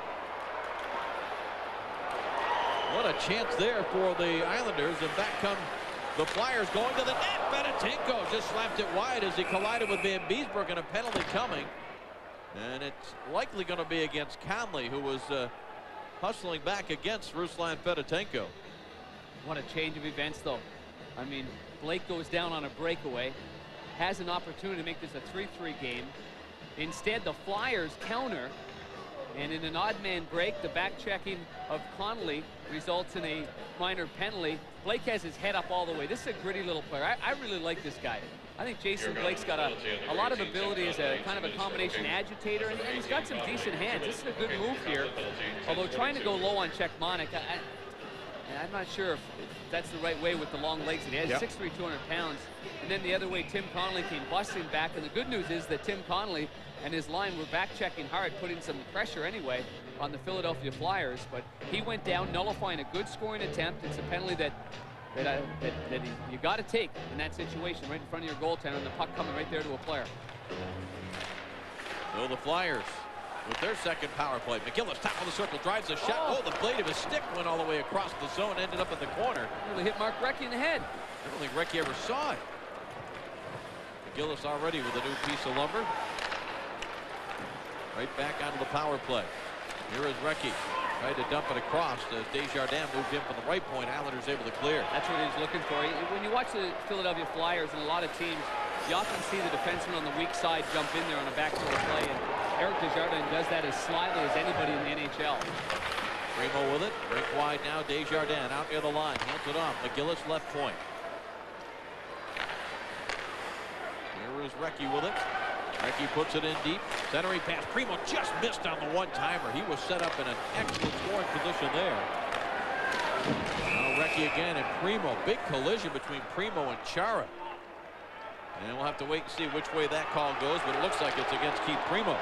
What a chance there for the Islanders, and back come the Flyers going to the net. Fedotenko just slapped it wide as he collided with Van Beesbrook, and a penalty coming. And it's likely going to be against Conley, who was hustling back against Ruslan Fedotenko. What a change of events, though. I mean, Blake goes down on a breakaway, has an opportunity to make this a 3-3 game. Instead, the Flyers counter, and in an odd man break, the back checking of Connolly results in a minor penalty. Blake has his head up all the way. This is a gritty little player. I really like this guy. I think Jason Blake's got a lot of ability as a kind of a combination agitator, and he's got some decent hands. This is a good move here. Although trying to go low on Tekmonic, I'm not sure if that's the right way with the long legs that he has. Yep. 6'3", 200 pounds. And then the other way, Tim Connolly came busting back. And the good news is that Tim Connolly and his line were back checking hard, putting some pressure anyway on the Philadelphia Flyers. But he went down, nullifying a good scoring attempt. It's a penalty that you got to take in that situation, right in front of your goaltender, and the puck coming right there to a player. So the Flyers with their second power play. McGillis top of the circle, drives a shot. Oh, the blade of his stick went all the way across the zone, ended up in the corner. Really hit Mark Recchi in the head. I don't think Recchi ever saw it. McGillis already with a new piece of lumber. Right back onto the power play. Here is Recchi. Tried to dump it across as Desjardins moved in from the right point. Islanders able to clear. That's what he's looking for. When you watch the Philadelphia Flyers and a lot of teams, you often see the defenseman on the weak side jump in there on a backdoor play, and Eric Desjardins does that as slyly as anybody in the NHL. Primo with it. Rink wide now. Desjardins out near the line. Hands it off. McGillis left point. Here is Recchi with it. Recchi puts it in deep. Centering pass. Primo just missed on the one-timer. He was set up in an excellent scoring position there. Now Recchi again and Primo. Big collision between Primo and Chara. And we'll have to wait and see which way that call goes, but it looks like it's against Keith Primo.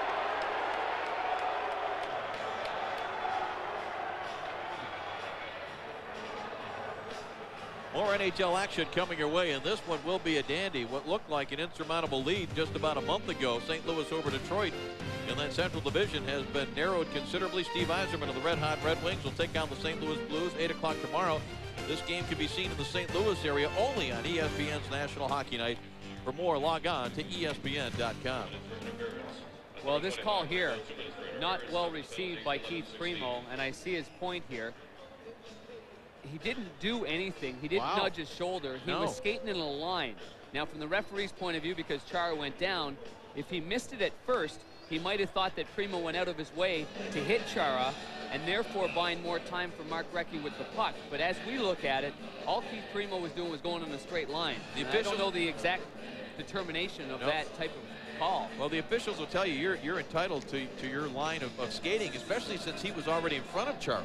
More NHL action coming your way, and this one will be a dandy. What looked like an insurmountable lead just about a month ago, St. Louis over Detroit in that Central Division, has been narrowed considerably. Steve Yzerman of the Red Hot Red Wings will take on the St. Louis Blues, 8 o'clock tomorrow. This game can be seen in the St. Louis area only on ESPN's National Hockey Night. For more, log on to ESPN.com. Well, this call here, not well received by Keith Primo, and I see his point here. He didn't do anything. He didn't nudge his shoulder. He was skating in a line. Now, from the referee's point of view, because Chara went down, if he missed it at first, he might have thought that Primo went out of his way to hit Chara, and therefore buying more time for Mark Recchi with the puck. But as we look at it, all Keith Primo was doing was going on a straight line. I don't know the exact determination of that type of call. Well, the officials will tell you you're entitled to your line of skating, especially since he was already in front of Chara.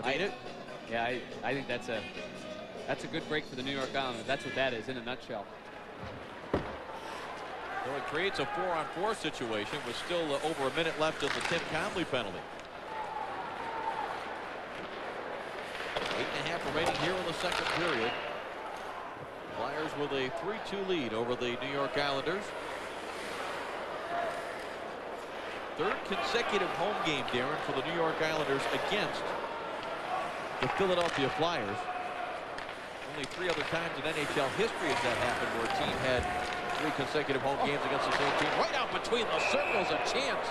I think that's a good break for the New York Islanders. That's what that is in a nutshell. So it creates a 4-on-4 situation with still over a minute left of the Tim Connolly penalty. 8.5 remaining here in the second period. Flyers with a 3-2 lead over the New York Islanders. Third consecutive home game, Darren, for the New York Islanders against the Philadelphia Flyers. Only 3 other times in NHL history has that happened where a team had 3 consecutive home games against the same team. Right out between the circles, a chance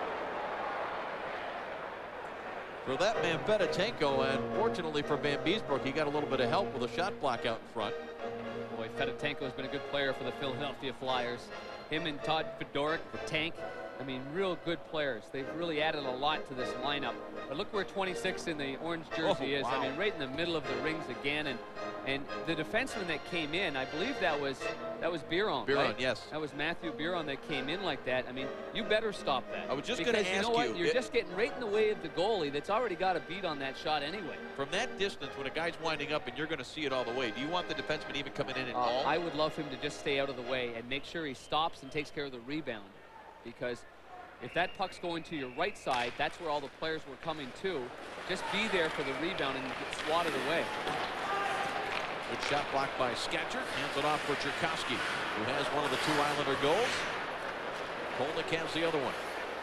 for that man Fedotenko, and fortunately for Van Beesbrook, he got a little bit of help with a shot block out in front. Boy, Fedotenko has been a good player for the Philadelphia Flyers. Him and Todd Fedoruk, the tank, I mean, real good players. They've really added a lot to this lineup. But look where 26 in the orange jersey is. Wow. I mean, right in the middle of the rings again. And the defenseman that came in, I believe that was Biron. Biron, right? yes. That was Matthew Biron that came in like that. I mean, you better stop that. I was just going to ask you. Know what? you. You're just getting right in the way of the goalie that's already got a beat on that shot anyway. From that distance, when a guy's winding up and you're going to see it all the way, do you want the defenseman even coming in at all? I would love him to just stay out of the way and make sure he stops and takes care of the rebound. Because if that puck's going to your right side, that's where all the players were coming to. Just be there for the rebound and get swatted away. Good shot blocked by Skatcher. Hands it off for Cherkowski, who has one of the 2 Islander goals. Polnick has the other one.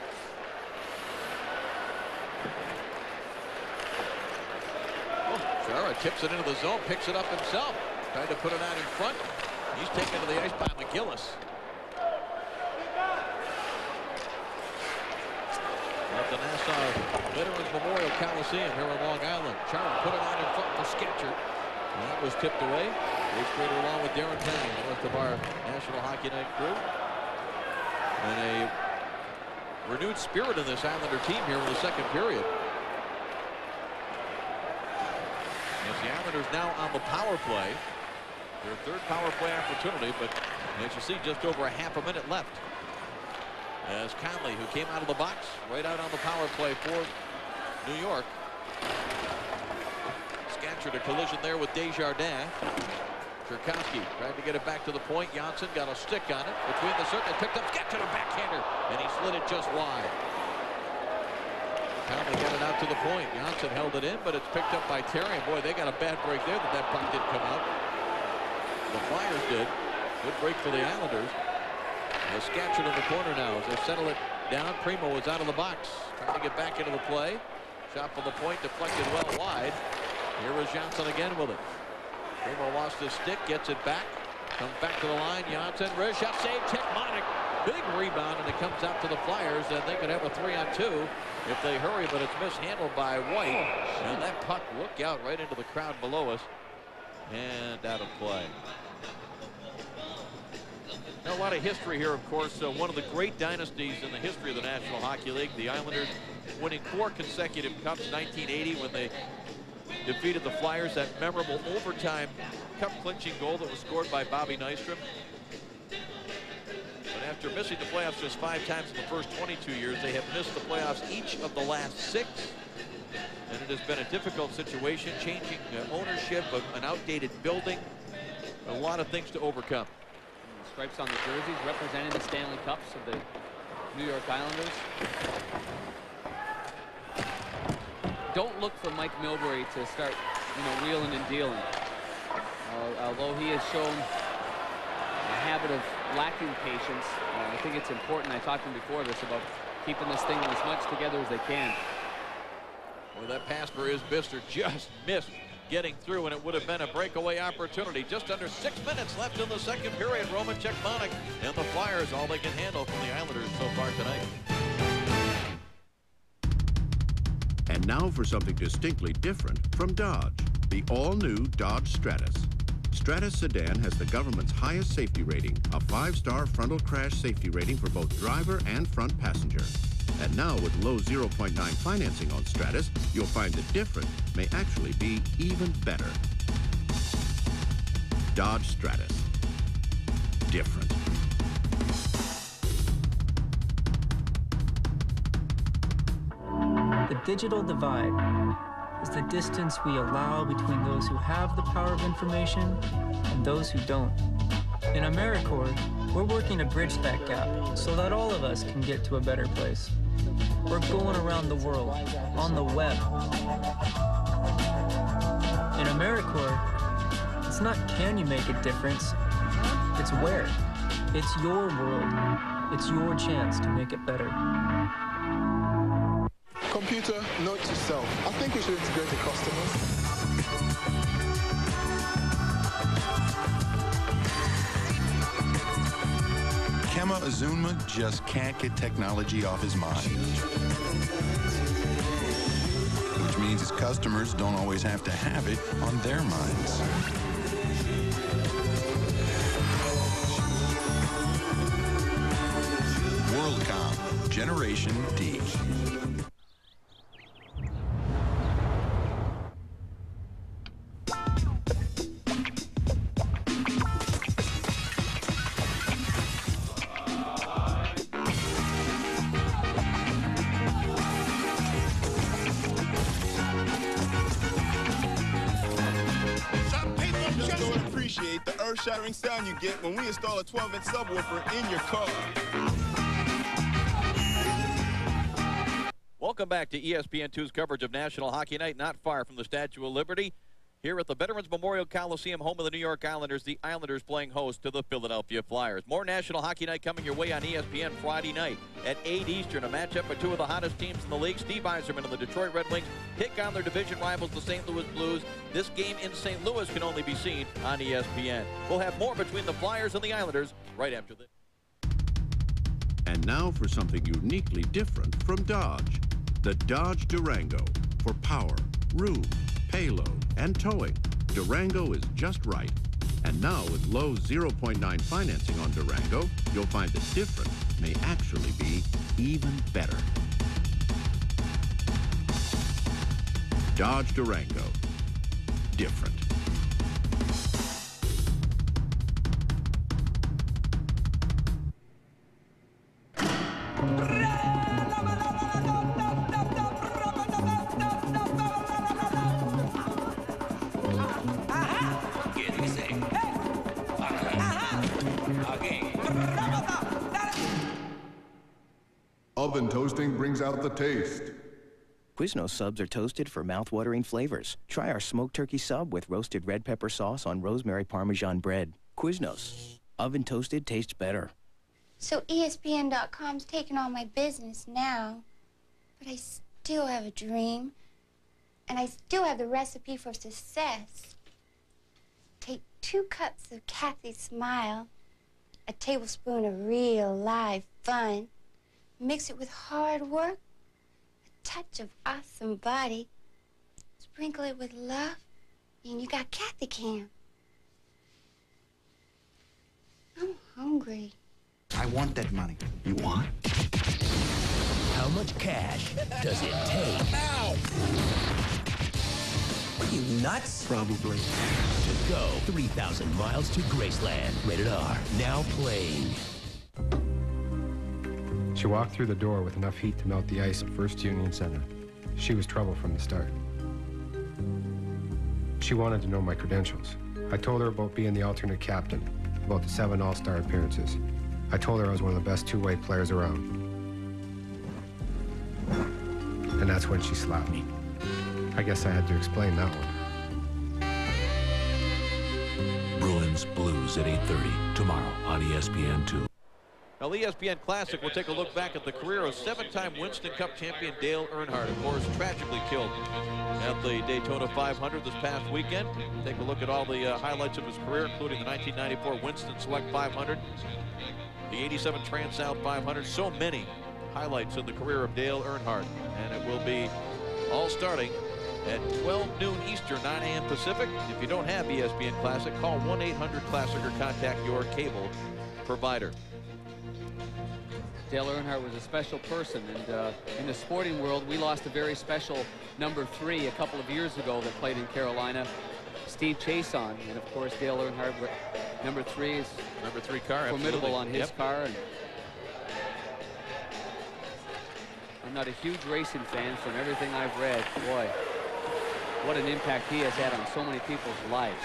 Chara tips it into the zone, picks it up himself. Tried to put it out in front. He's taken to the ice by McGillis. At the Nassau Veterans Memorial Coliseum here on Long Island. Chara put it out in front for Skatcher. That was tipped away. Dave Strader along with Darren, the rest of our National Hockey Night crew. And a renewed spirit in this Islander team here in the second period. As the Islanders now on the power play. Their third power play opportunity, but as you see, just over a half a minute left. As Conley, who came out of the box, right out on the power play for New York. Skatcher to collision there with Desjardins. Cherkowski tried to get it back to the point. Janssen got a stick on it between the circle, picked up Skatcher, a backhander, and he slid it just wide. Conley got it out to the point. Janssen held it in, but it's picked up by Terry. And boy, they got a bad break there that puck didn't come out. The Flyers did. Good break for the Islanders. The Skatcher in the corner now as they settle it down. Primo was out of the box, trying to get back into the play. Shot from the point, deflected well wide. Here is Janssen again with it. Primo lost his stick, gets it back. Comes back to the line. Janssen, wrist shot, save, Tikmanek. Big rebound, and it comes out to the Flyers, and they could have a 3-on-2 if they hurry, but it's mishandled by White. And that puck looked out right into the crowd below us and out of play. Now, a lot of history here, of course. One of the great dynasties in the history of the National Hockey League. The Islanders winning 4 consecutive cups, 1980 when they defeated the Flyers. That memorable overtime cup-clinching goal that was scored by Bobby Nystrom. But after missing the playoffs just 5 times in the first 22 years, they have missed the playoffs each of the last 6. And it has been a difficult situation, changing ownership of an outdated building. A lot of things to overcome. Stripes on the jerseys representing the Stanley Cups of the New York Islanders. Don't look for Mike Milbury to start, wheeling and dealing. Although he has shown a habit of lacking patience, I think it's important. I talked to him before this about keeping this thing as much together as they can. Well, that pass for Isbister just missed getting through, and it would have been a breakaway opportunity. Just under 6 minutes left in the second period. Roman Tikmanek and the Flyers, all they can handle from the Islanders so far tonight. And now for something distinctly different from Dodge, the all-new Dodge Stratus. Stratus sedan has the government's highest safety rating, a 5-star frontal crash safety rating for both driver and front passenger. And now with low 0.9 financing on Stratus, you'll find the different may actually be even better. Dodge Stratus. Different. The digital divide is the distance we allow between those who have the power of information and those who don't. In AmeriCorps, we're working to bridge that gap so that all of us can get to a better place. We're going around the world, on the web. In AmeriCorps, it's not can you make a difference, it's where. It's your world. It's your chance to make it better. Computer, note to self. I think we should integrate the customers. Kema Azunma just can't get technology off his mind. Which means his customers don't always have to have it on their minds. WorldCom Generation D. Appreciate the earth-shattering sound you get when we install a 12-inch subwoofer in your car. Welcome back to ESPN2's coverage of National Hockey Night, not far from the Statue of Liberty. Here at the Veterans Memorial Coliseum, home of the New York Islanders, the Islanders playing host to the Philadelphia Flyers. More National Hockey Night coming your way on ESPN Friday night at 8 Eastern. A matchup of two of the hottest teams in the league. Steve Yzerman and the Detroit Red Wings take on their division rivals, the St. Louis Blues. This game in St. Louis can only be seen on ESPN. We'll have more between the Flyers and the Islanders right after this. And now for something uniquely different from Dodge. The Dodge Durango. For power, room, payload, and towing, Durango is just right. And now with low 0.9 financing on Durango, you'll find the difference may actually be even better. Dodge Durango. Different. Oven toasting brings out the taste. Quiznos subs are toasted for mouth-watering flavors. Try our smoked turkey sub with roasted red pepper sauce on rosemary Parmesan bread. Quiznos. Oven toasted tastes better. So ESPN.com's taking all my business now, but I still have a dream, and I still have the recipe for success. Take 2 cups of Kathy's Smile, a tablespoon of real live fun, mix it with hard work, a touch of awesome body, sprinkle it with love, and you got Kathy Cam. I'm hungry. I want that money. You want? How much cash does it take? Ow! Are you nuts? Probably. To go 3,000 miles to Graceland. Rated R. Now playing. She walked through the door with enough heat to melt the ice at First Union Center. She was trouble from the start. She wanted to know my credentials. I told her about being the alternate captain, about the 7 All-Star appearances. I told her I was one of the best two-way players around. And that's when she slapped me. I guess I had to explain that one. Bruins Blues at 8:30 tomorrow on ESPN2. Now, the ESPN Classic will take a look back at the career of 7-time Winston Cup champion Dale Earnhardt, of course, tragically killed at the Daytona 500 this past weekend. Take a look at all the highlights of his career, including the 1994 Winston Select 500, the 87 Trans-South 500, so many highlights in the career of Dale Earnhardt. And it will be all starting at 12 noon Eastern, 9 a.m. Pacific. If you don't have ESPN Classic, call 1-800-CLASSIC or contact your cable provider. Dale Earnhardt was a special person, and in the sporting world, we lost a very special number 3 a couple of years ago that played in Carolina, Steve Chason, and of course Dale Earnhardt, number 3 is number 3 car, formidable absolutely. on his car. And I'm not a huge racing fan. From everything I've read, boy, what an impact he has had on so many people's lives.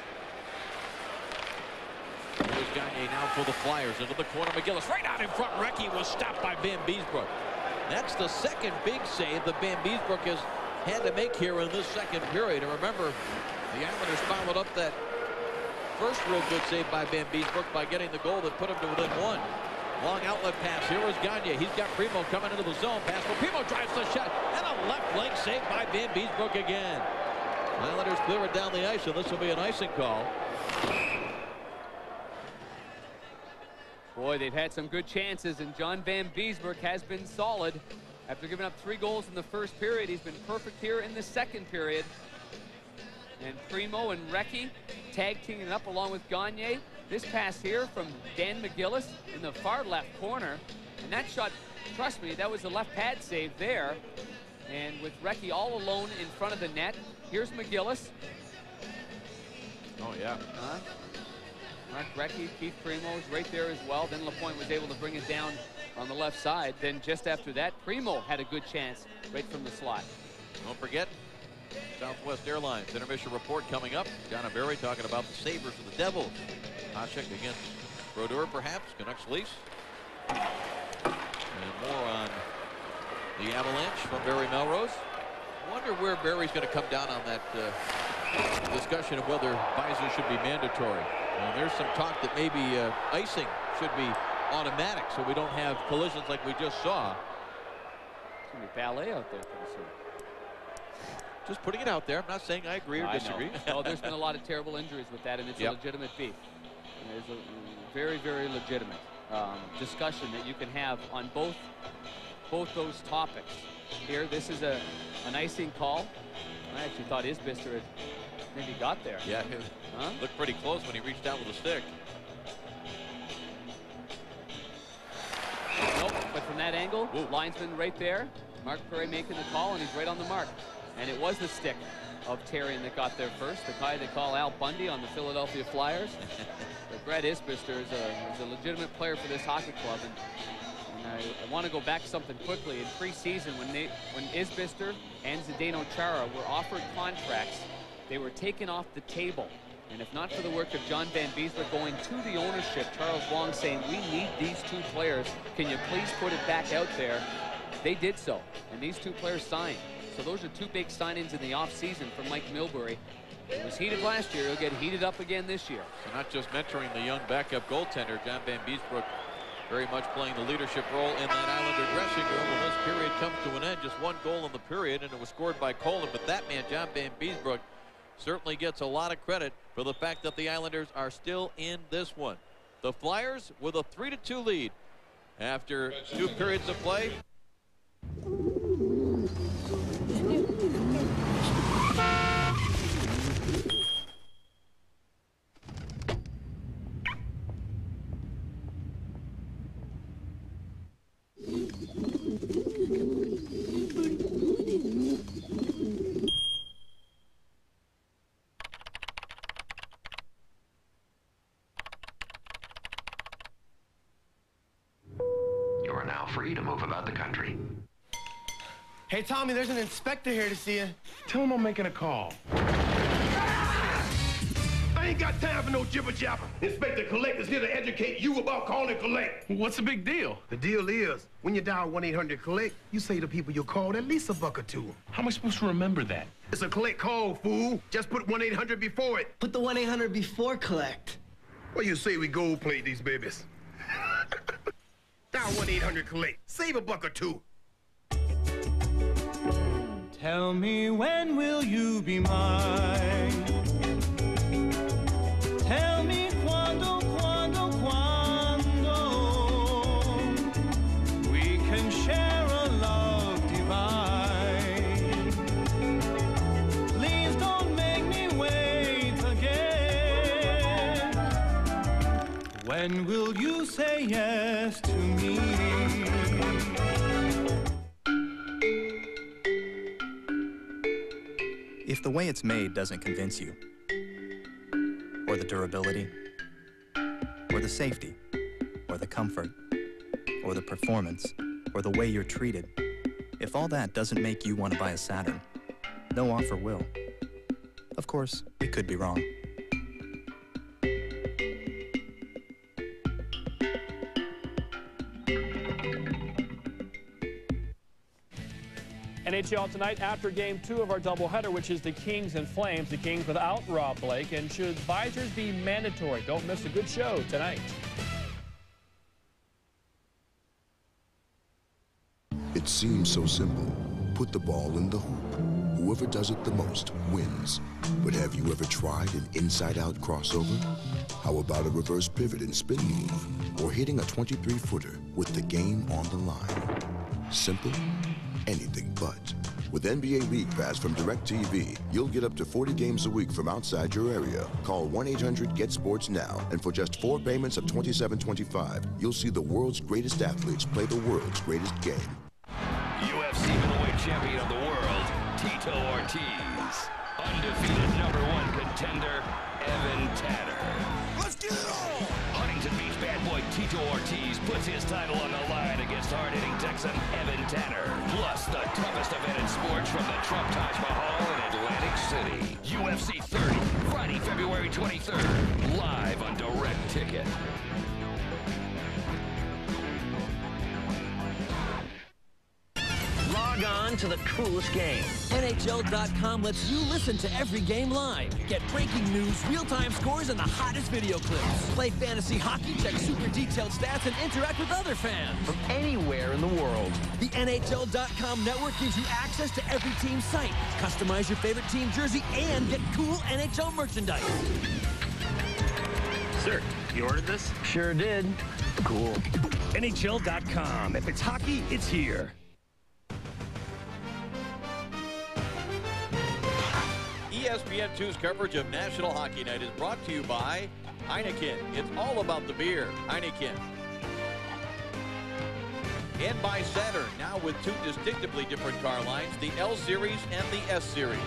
Here's Gagne now for the Flyers into the corner. McGillis right out in front. Recchi was stopped by Van Beesbrook. That's the second big save that Van Beesbrook has had to make here in this second period. And remember, the Islanders followed up that first real good save by Van Beesbrook by getting the goal that put him to within 1. Long outlet pass. Here is Gagne. He's got Primo coming into the zone. Pass for Primo, drives the shot, and a left leg save by Van Beesbrook again. Islanders clear it down the ice, and this will be an icing call. Boy, they've had some good chances, and John Van Beesbrook has been solid. After giving up 3 goals in the first period, he's been perfect here in the second period. And Primo and Recchi tag teaming up along with Gagne. This pass here from Dan McGillis in the far left corner. And that shot, trust me, that was a left pad save there. And with Recchi all alone in front of the net, here's McGillis. Oh, yeah. Mark Recchi, Keith Primo's right there as well. Then LaPointe was able to bring it down on the left side. Then just after that, Primo had a good chance right from the slot. Don't forget, Southwest Airlines intermission report coming up. John and Barry talking about the Sabres and the Devils. Hasek against Brodeur, perhaps. Canucks Leafs. And more on the Avalanche from Barry Melrose. Wonder where Barry's going to come down on that discussion of whether visors should be mandatory. There's some talk that maybe icing should be automatic so we don't have collisions like we just saw. It's going to be ballet out there pretty soon. Just putting it out there. I'm not saying I agree or disagree. No, there's been a lot of terrible injuries with that, and it's a legitimate beef. And there's a very, very legitimate discussion that you can have on both those topics. Here, this is an icing call. I actually thought Isbister had maybe got there. Yeah, it looked pretty close when he reached out with a stick. Nope, but from that angle, linesman right there. Mark Perry making the call, and he's right on the mark. And it was the stick of Therrien that got there first, the guy they call Al Bundy on the Philadelphia Flyers. But Brad Isbister is a legitimate player for this hockey club. And I want to go back something quickly. In preseason, when Isbister and Zdeno Chara were offered contracts, they were taken off the table. And if not for the work of John Van Beesbroek going to the ownership, Charles Wong saying, we need these two players, can you please put it back out there? They did so, and these two players signed. So those are two big signings in the offseason for Mike Milbury. It was heated last year. He'll get heated up again this year. So not just mentoring the young backup goaltender, John Van Beesbroek very much playing the leadership role in that Islander dressing room. And this period comes to an end. Just one goal in the period, and it was scored by Colin. But that man, John Van Beesbroek, certainly gets a lot of credit for the fact that the Islanders are still in this one. The Flyers with a 3-2 lead after 2 periods of play. Free to move about the country. Hey, Tommy, there's an inspector here to see you. Tell him I'm making a call. I ain't got time for no jibber-jabber. Inspector Collect is here to educate you about calling Collect. What's the big deal? The deal is, when you dial 1-800-COLLECT, you say to people you called at least $1 or $2. How am I supposed to remember that? It's a collect call, fool. Just put 1-800 before it. Put the 1-800 before Collect. Well, you say we gold plate these babies. Dial 1-800-COLLECT. Save $1 or $2. Tell me, when will you be mine? Tell me quando we can share a love divine. Please don't make me wait again. When will you say yes to me? If the way it's made doesn't convince you, or the durability, or the safety, or the comfort, or the performance, or the way you're treated, if all that doesn't make you want to buy a Saturn, no offer will. Of course, we could be wrong. NHL tonight after Game 2 of our doubleheader, which is the Kings and Flames. The Kings without Rob Blake. And should visors be mandatory? Don't miss a good show tonight. It seems so simple. Put the ball in the hoop. Whoever does it the most wins. But have you ever tried an inside-out crossover? How about a reverse pivot and spin move? Or hitting a 23-footer with the game on the line? Simple? Anything but. With NBA League Pass from DirecTV, you'll get up to 40 games a week from outside your area. Call 1-800-GET-SPORTS now, and for just 4 payments of $27.25, you'll see the world's greatest athletes play the world's greatest game. UFC middleweight champion of the world, Tito Ortiz. Undefeated #1 contender, Evan Tanner. Let's get it on! Huntington Beach bad boy Tito Ortiz puts his title on the line against hard-hitting Texan Evan Tanner. Plus the toughest event in sports from the Trump Taj Mahal in Atlantic City. UFC 30, Friday, February 23rd. Live on Direct Ticket. Log on to the coolest game. NHL.com lets you listen to every game live. Get breaking news, real-time scores, and the hottest video clips. Play fantasy hockey, check super detailed stats, and interact with other fans from anywhere in the world. The NHL.com network gives you access to every team's site. Customize your favorite team jersey and get cool NHL merchandise. Sir, you ordered this? Sure did. Cool. NHL.com. If it's hockey, it's here. ESPN2's coverage of National Hockey Night is brought to you by Heineken. It's all about the beer. Heineken. And by Saturn, now with 2 distinctively different car lines, the L Series and the S Series.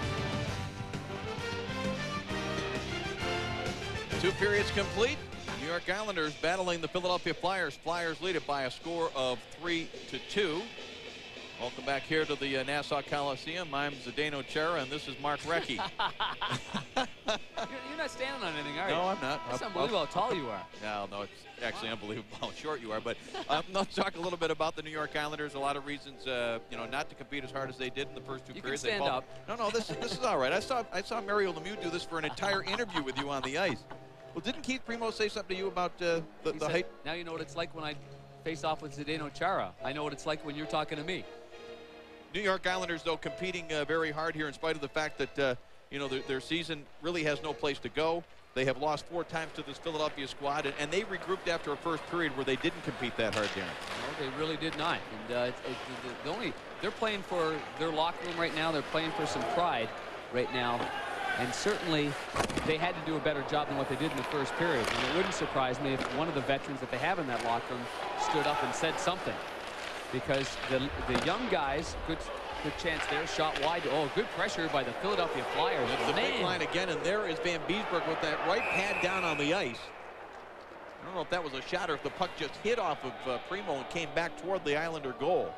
2 periods complete. New York Islanders battling the Philadelphia Flyers. Flyers lead it by a score of 3-2. Welcome back here to the Nassau Coliseum. I'm Zdeno Chara, and this is Mark Recchi. You're not standing on anything, are you? No, I'm not. It's unbelievable how tall you are. No, it's actually unbelievable how short you are. But let's talk a little bit about the New York Islanders. A lot of reasons, not to compete as hard as they did in the first 2 periods. You can stand up. No, this is all right. I saw Mario Lemieux do this for an entire interview with you on the ice. Well, didn't Keith Primo say something to you about the height? Now you know what it's like when I face off with Zdeno Chara. I know what it's like when you're talking to me. New York Islanders, though, competing very hard here in spite of the fact that, their season really has no place to go. They have lost 4 times to this Philadelphia squad, and they regrouped after a first period where they didn't compete that hard, Darren. No, they really did not. And they're playing for their locker room right now. They're playing for some pride right now. And certainly they had to do a better job than what they did in the first period. And it wouldn't surprise me if one of the veterans that they have in that locker room stood up and said something. Because the young guys, good chance there, shot wide. Oh, good pressure by the Philadelphia Flyers. It's the big line again, and there is Van Beesbroek with that right pad down on the ice. I don't know if that was a shot or if the puck just hit off of Primo and came back toward the Islander goal.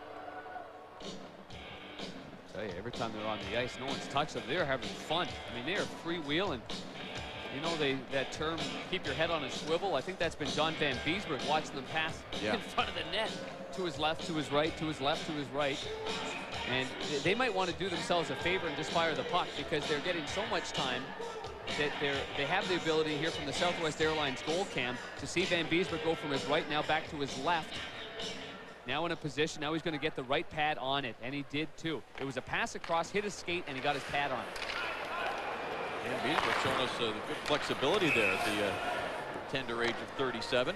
I tell you, every time they're on the ice, no one's touched them. They're having fun. I mean, they are freewheeling. You know, that term, keep your head on a swivel. I think that's been John Van Beesbroek watching them pass in front of the net. To his left, to his right, to his left, to his right. And they might want to do themselves a favor and just fire the puck because they're getting so much time that they have the ability here from the Southwest Airlines goal cam to see Van Beesbroek go from his right now back to his left. Now in a position, now he's going to get the right pad on it, and he did too. It was a pass across, hit his skate, and he got his pad on it. Van Beesbroek showing us the good flexibility there at the tender age of 37.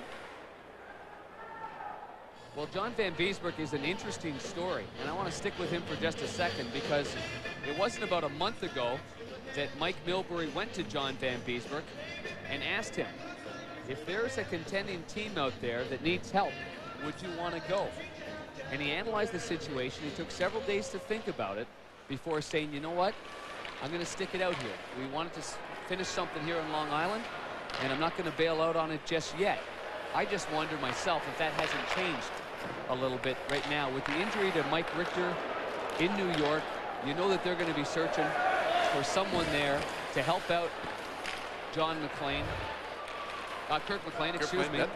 Well, John Van Beesbroek is an interesting story, and I want to stick with him for just a second because it wasn't about a month ago that Mike Milbury went to John Van Beesbroek and asked him, if there's a contending team out there that needs help, would you want to go? And he analyzed the situation. He took several days to think about it before saying, you know what? I'm going to stick it out here. We wanted to finish something here on Long Island, and I'm not going to bail out on it just yet. I just wonder myself if that hasn't changed a little bit right now. With the injury to Mike Richter in New York, you know that they're going to be searching for someone there to help out John McLean. Kirk McLean, excuse me.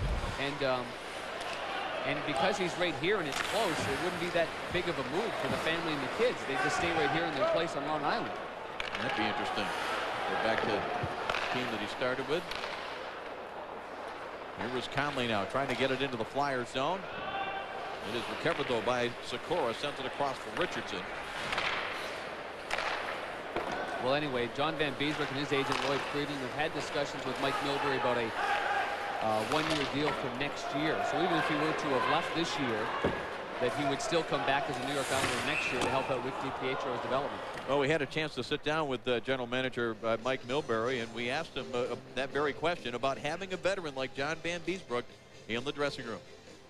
And because he's right here and it's close, it wouldn't be that big of a move for the family and the kids. They just stay right here in their place on Long Island. That'd be interesting. Go back to the team that he started with. Here was Conley now trying to get it into the Flyers zone. It is recovered though by Sikora, sends it across for Richardson. Well, anyway, John Van Beesbroek and his agent Lloyd Friedman have had discussions with Mike Milbury about a one-year deal for next year. So even if he were to have left this year that he would still come back as a New York Islander next year to help out Rick DiPietro's development. Well, we had a chance to sit down with General Manager Mike Milbury, and we asked him that very question about having a veteran like John Van Beesbrook in the dressing room.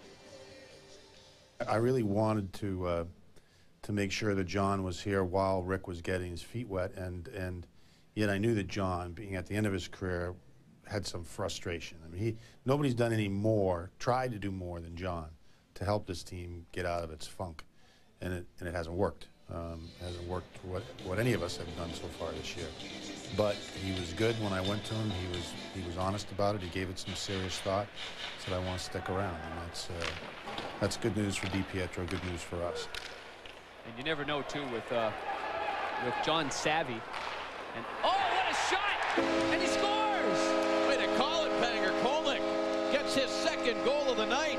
I really wanted to make sure that John was here while Rick was getting his feet wet, and yet I knew that John, being at the end of his career, had some frustration. I mean, nobody's done any more, tried to do more than John to help this team get out of its funk, and it hasn't worked. It hasn't worked what any of us have done so far this year. But he was good when I went to him. He was honest about it. He gave it some serious thought. Said, I want to stick around, and that's good news for DiPietro, good news for us. And you never know too with John Savvy. And oh, what a shot! And he scores! Way to call it, banger. Kolick gets his second goal of the night.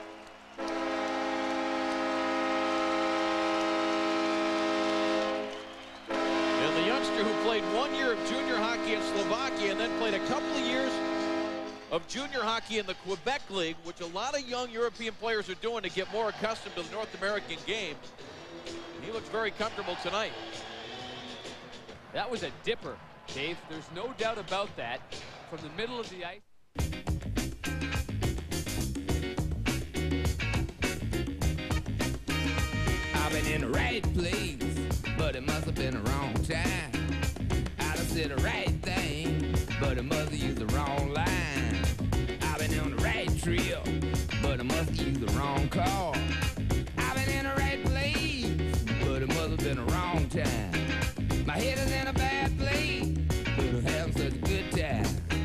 And the youngster who played 1 year of junior hockey in Slovakia and then played a couple of years of junior hockey in the Quebec League, which a lot of young European players are doing to get more accustomed to the North American game. He looks very comfortable tonight. That was a dipper, Dave. There's no doubt about that. From the middle of the ice. I've been in the right place, but it must have been the wrong time. I done said the right thing, but it must have used the wrong line. I've been on the right trail, but I must have used the wrong car. I've been in the right place, but it must have been the wrong time. My head is in a bad place, but I'm having such a good time.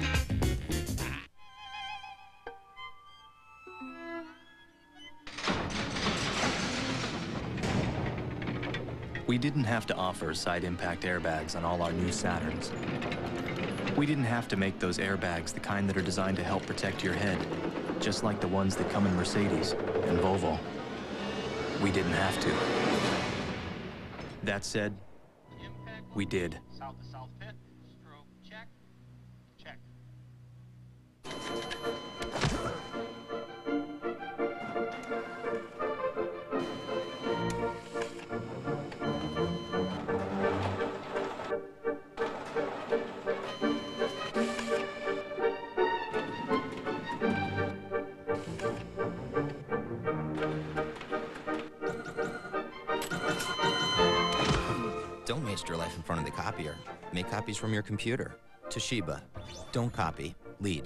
We didn't have to offer side impact airbags on all our new Saturns. We didn't have to make those airbags the kind that are designed to help protect your head, just like the ones that come in Mercedes and Volvo. We didn't have to. That said, we did. South to south pit, stroke, check, check. Don't waste your life in front of the copier. Make copies from your computer. Toshiba. Don't copy. Lead.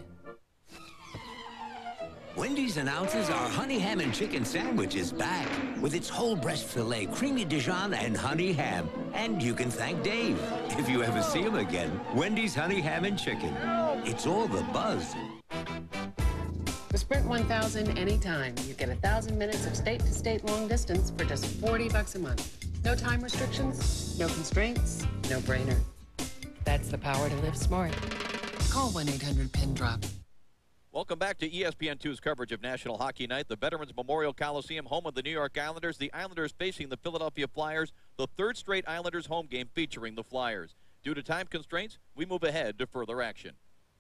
Wendy's announces our honey ham and chicken sandwich is back with its whole breast filet, creamy Dijon, and honey ham. And you can thank Dave if you ever see him again. Wendy's honey ham and chicken. It's all the buzz. With Sprint 1000 anytime, you get 1,000 minutes of state-to-state long distance for just $40 a month. No time restrictions, no constraints, no brainer. That's the power to live smart. Call 1-800-PIN-DROP. Welcome back to ESPN2's coverage of National Hockey Night. The Veterans Memorial Coliseum, home of the New York Islanders. The Islanders facing the Philadelphia Flyers, the third straight Islanders home game featuring the Flyers. Due to time constraints, we move ahead to further action.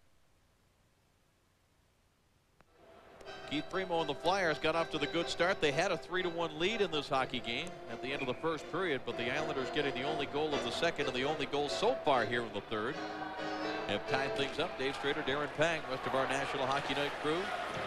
Keith Primo and the Flyers got off to the good start. They had a 3-1 lead in this hockey game at the end of the first period, but the Islanders getting the only goal of the second and the only goal so far here in the third. Have tied things up. Dave Strader, Darren Pang, rest of our National Hockey Night crew.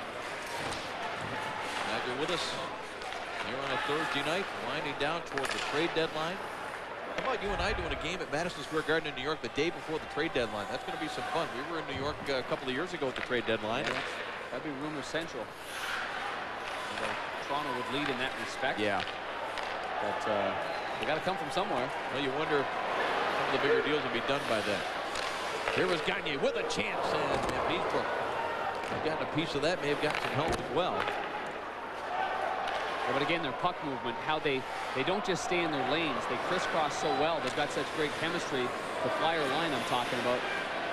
Glad you're with us here on a Thursday night, winding down towards the trade deadline. How about you and I doing a game at Madison Square Garden in New York the day before the trade deadline? That's going to be some fun. We were in New York a couple of years ago at the trade deadline. Yeah, that'd be rumor central. Toronto would lead in that respect. Yeah. But they got to come from somewhere. Well, you wonder if some of the bigger deals will be done by then. Here was Gagne with a chance, and Beesbrook has gotten a piece of that, may have gotten some help as well. Yeah, but again, their puck movement, how they don't just stay in their lanes. They crisscross so well. They've got such great chemistry. The Flyer line I'm talking about.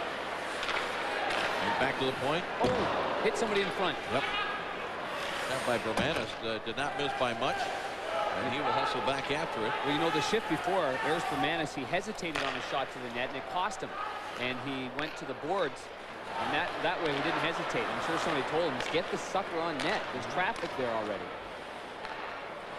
And back to the point. Oh, hit somebody in front. Yep. That by Bermanis did not miss by much. And he will hustle back after it. Well, you know, the shift before, Eris Bermanis, he hesitated on a shot to the net, and it cost him. And he went to the boards, and that way he didn't hesitate. I'm sure somebody told him, just get the sucker on net. There's traffic there already.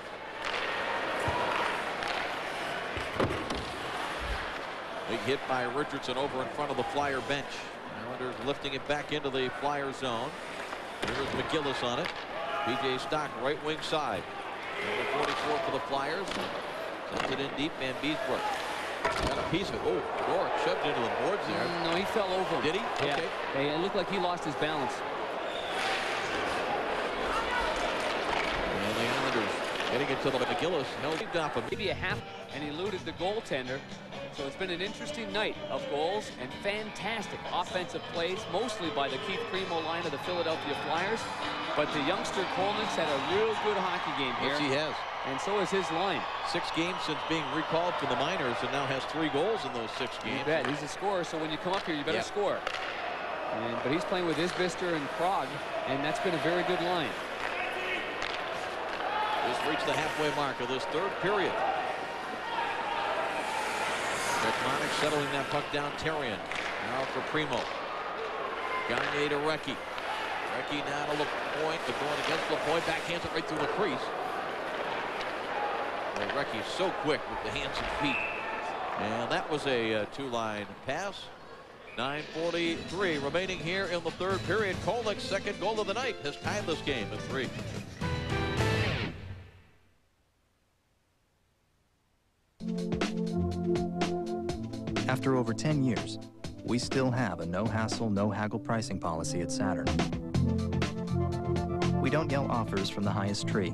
hit by Richardson over in front of the Flyer bench. Islanders lifting it back into the Flyer zone. Here's McGillis on it. P.J. Stock, right wing side. Number 44 for the Flyers. Sends it in deep. Van Beesbrook got a piece of it. Oh, Rourke shoved into the boards there. No, he fell over. Did he? Yeah. Okay. Hey, it looked like he lost his balance. And the Islanders getting it to the McGillis. Held it off him. Maybe a half, and he eluded the goaltender. So it's been an interesting night of goals and fantastic offensive plays, mostly by the Keith Primo line of the Philadelphia Flyers. But the youngster Kolnick's had a real good hockey game here. Yes, he has. And so is his line. 6 games since being recalled from the minors, and now has 3 goals in those 6 games. You bet. He's a scorer, so when you come up here, you better score. But he's playing with Isbister and Krog, and that's been a very good line. Just reached the halfway mark of this 3rd period. Dekmonic settling that puck down. Terrien now for Primo. Gagne to Recchi. Recchi now to LaPointe, but going against LaPointe, backhands it right through the crease. Well, Recchi's so quick with the hands and feet. And that was a 2-line pass. 9:43 remaining here in the 3rd period. Kolnick's 2nd goal of the night has tied this game at 3. After over 10 years, we still have a no-hassle, no-haggle pricing policy at Saturn. We don't yell offers from the highest tree.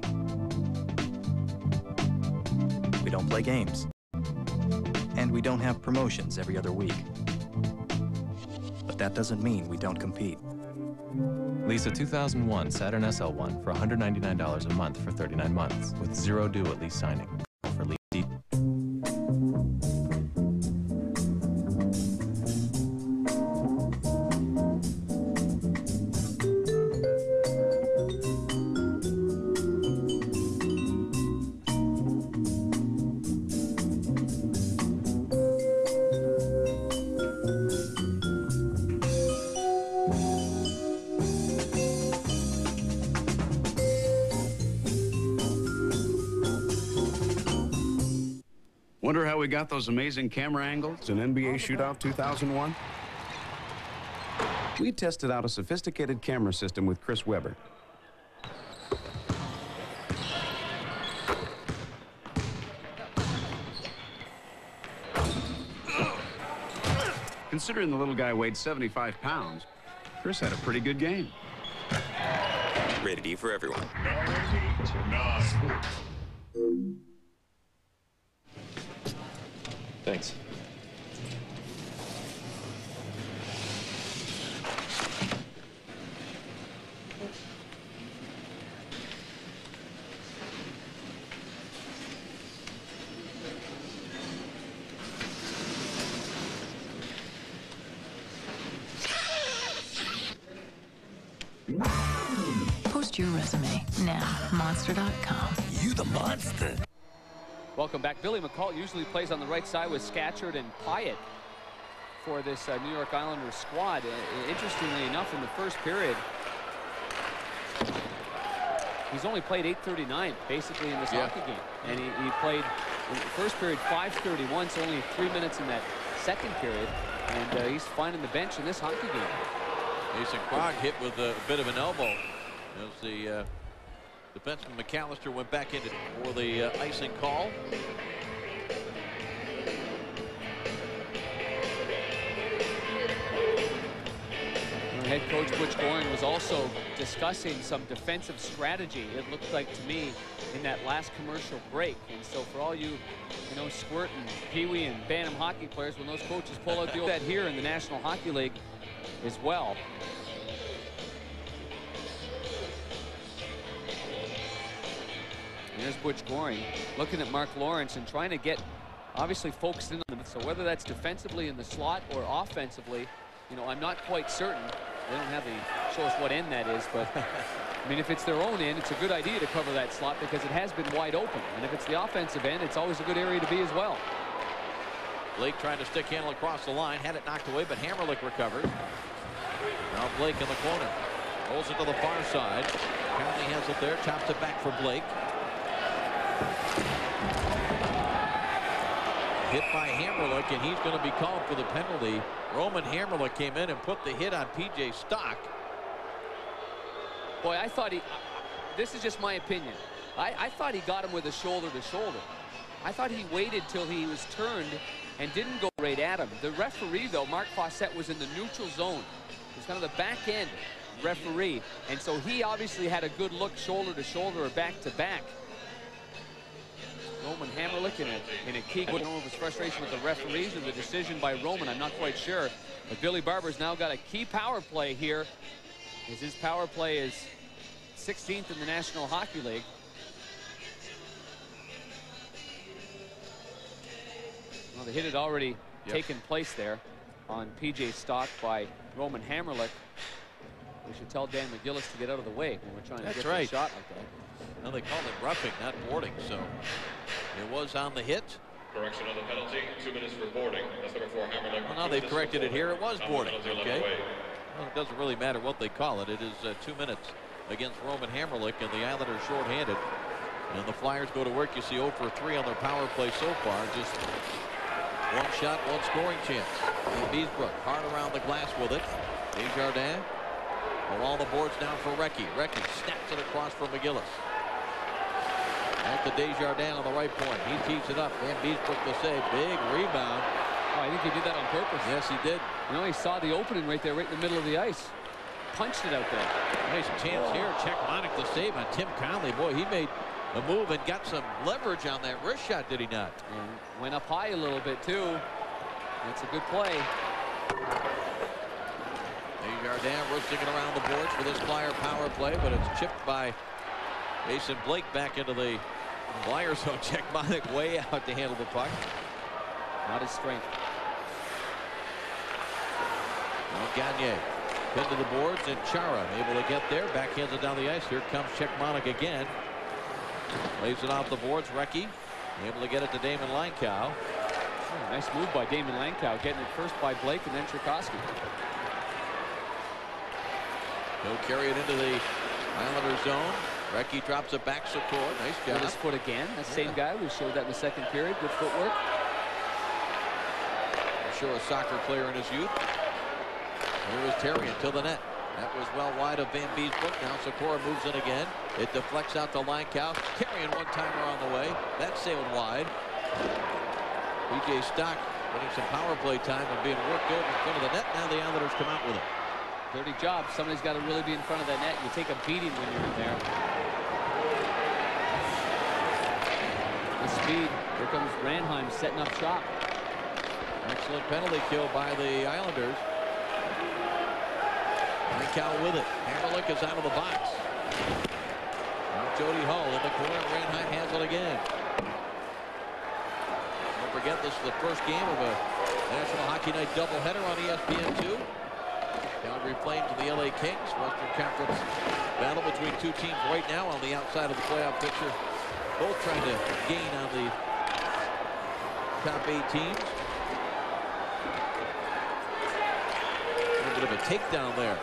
We don't play games. And we don't have promotions every other week. But that doesn't mean we don't compete. Lease a 2001 Saturn SL1 for $199 a month for 39 months, with 0 due at lease signing. For lease Wonder how we got those amazing camera angles in NBA Shootout 2001? We tested out a sophisticated camera system with Chris Webber. Considering the little guy weighed 75 pounds, Chris had a pretty good game. Rated E for everyone. Thanks. Post your resume now. Monster.com. You the monster. Welcome back. Billy McCall usually plays on the right side with Scatchard and Pyatt for this New York Islanders squad. Interestingly enough, in the 1st period, he's only played 8:39 basically in this hockey game. And he played in the 1st period 5:31, so only 3 minutes in that 2nd period. And he's finding the bench in this hockey game. Mason Krog hit with a bit of an elbow as the defenseman McAllister went back in for the icing call. Head coach Butch Goring was also discussing some defensive strategy, it looked like to me, in that last commercial break. And so for all you know, Squirt and Pee Wee and Bantam hockey players, when those coaches pull out the old that here in the National Hockey League as well. Here's Butch Goring looking at Mark Lawrence and trying to get obviously focused in on them. So whether that's defensively in the slot or offensively, you know, I'm not quite certain. They don't have the show us what end that is, but I mean, if it's their own end, it's a good idea to cover that slot because it has been wide open. And if it's the offensive end, it's always a good area to be as well. Blake trying to stick handle across the line, had it knocked away, but Hammerlick recovered. Now Blake in the corner, rolls it to the far side. Apparently has it there, chops it back for Blake. Hit by Hammerlick, and he's going to be called for the penalty. Roman Hammerlick came in and put the hit on P.J. Stock. Boy, I thought this is just my opinion. I thought he got him with a shoulder to shoulder. I thought he waited till he was turned and didn't go right at him. The referee, though, Mark Fawcett, was in the neutral zone. He was kind of the back end referee, and so he obviously had a good look shoulder to shoulder or back to back. Roman Hammerlick in a key. I don't know if it's frustration with the referees or the decision by Roman. I'm not quite sure. But Billy Barber's now got a key power play here, as his power play is 16th in the National Hockey League. Well, the hit had already taken place there on P.J. Stock by Roman Hammerlick. We should tell Dan McGillis to get out of the way when we're trying to get the shot like that. Now they called it roughing, not boarding, so it was on the hit. Correction on the penalty, 2 minutes for boarding. That's number 4, Hammerlick. Well, now they've corrected it here. It was boarding, okay? Well, it doesn't really matter what they call it. It is 2 minutes against Roman Hammerlick, and the Islanders shorthanded. And the Flyers go to work. You see 0 for 3 on their power play so far. Just one shot, one scoring chance. And Beesbrook hard around the glass with it. Desjardins along the boards now for Recchi. Recchi snaps it across for McGillis. At the Desjardins on the right point. He tees it up. And Beesbrook the save. Big rebound. Oh, I think he did that on purpose. Yes, he did. You know, he saw the opening right there, right in the middle of the ice. Punched it out there. Nice chance here. Czechmanic the save on Tim Conley. Boy, he made a move and got some leverage on that wrist shot, did he not? And went up high a little bit, too. That's a good play. Desjardins roasting it around the boards for this Flyer power play, but it's chipped by Mason Blake back into the Flyers zone. Czechmanic way out to handle the puck. Not his strength. Now Gagne pinned to the boards, and Chara able to get there. Backhands it down the ice. Here comes Czechmanic again. Lays it off the boards. Recchi able to get it to Damon Langkow. Oh, nice move by Damon Langkow, getting it first by Blake and then Cherkasky. He'll carry it into the Islander zone. Recchi drops it back. Secor. Nice job. With his foot again. That same guy. We showed that in the second period. Good footwork. We'll show a soccer player in his youth. Here was Terrian to the net. That was well wide of Van Beesbrook. Now Secor moves in again. It deflects out to Langkow. Terrian one-timer on the way. That sailed wide. P.J. Stock getting some power play time and being worked over in front of the net. Now the Islanders come out with it. Dirty job. Somebody's got to really be in front of that net. You take a beating when you're in there. The speed. Here comes Ranheim setting up shop. Excellent penalty kill by the Islanders. Langkow with it. Hammerlick is out of the box. Now Jody Hull in the corner. Ranheim has it again. Don't forget, this is the first game of a National Hockey Night doubleheader on ESPN2. Calgary Flames and the LA Kings. Western Conference battle between two teams right now on the outside of the playoff picture. Both trying to gain on the top 8 teams. A little bit of a takedown there.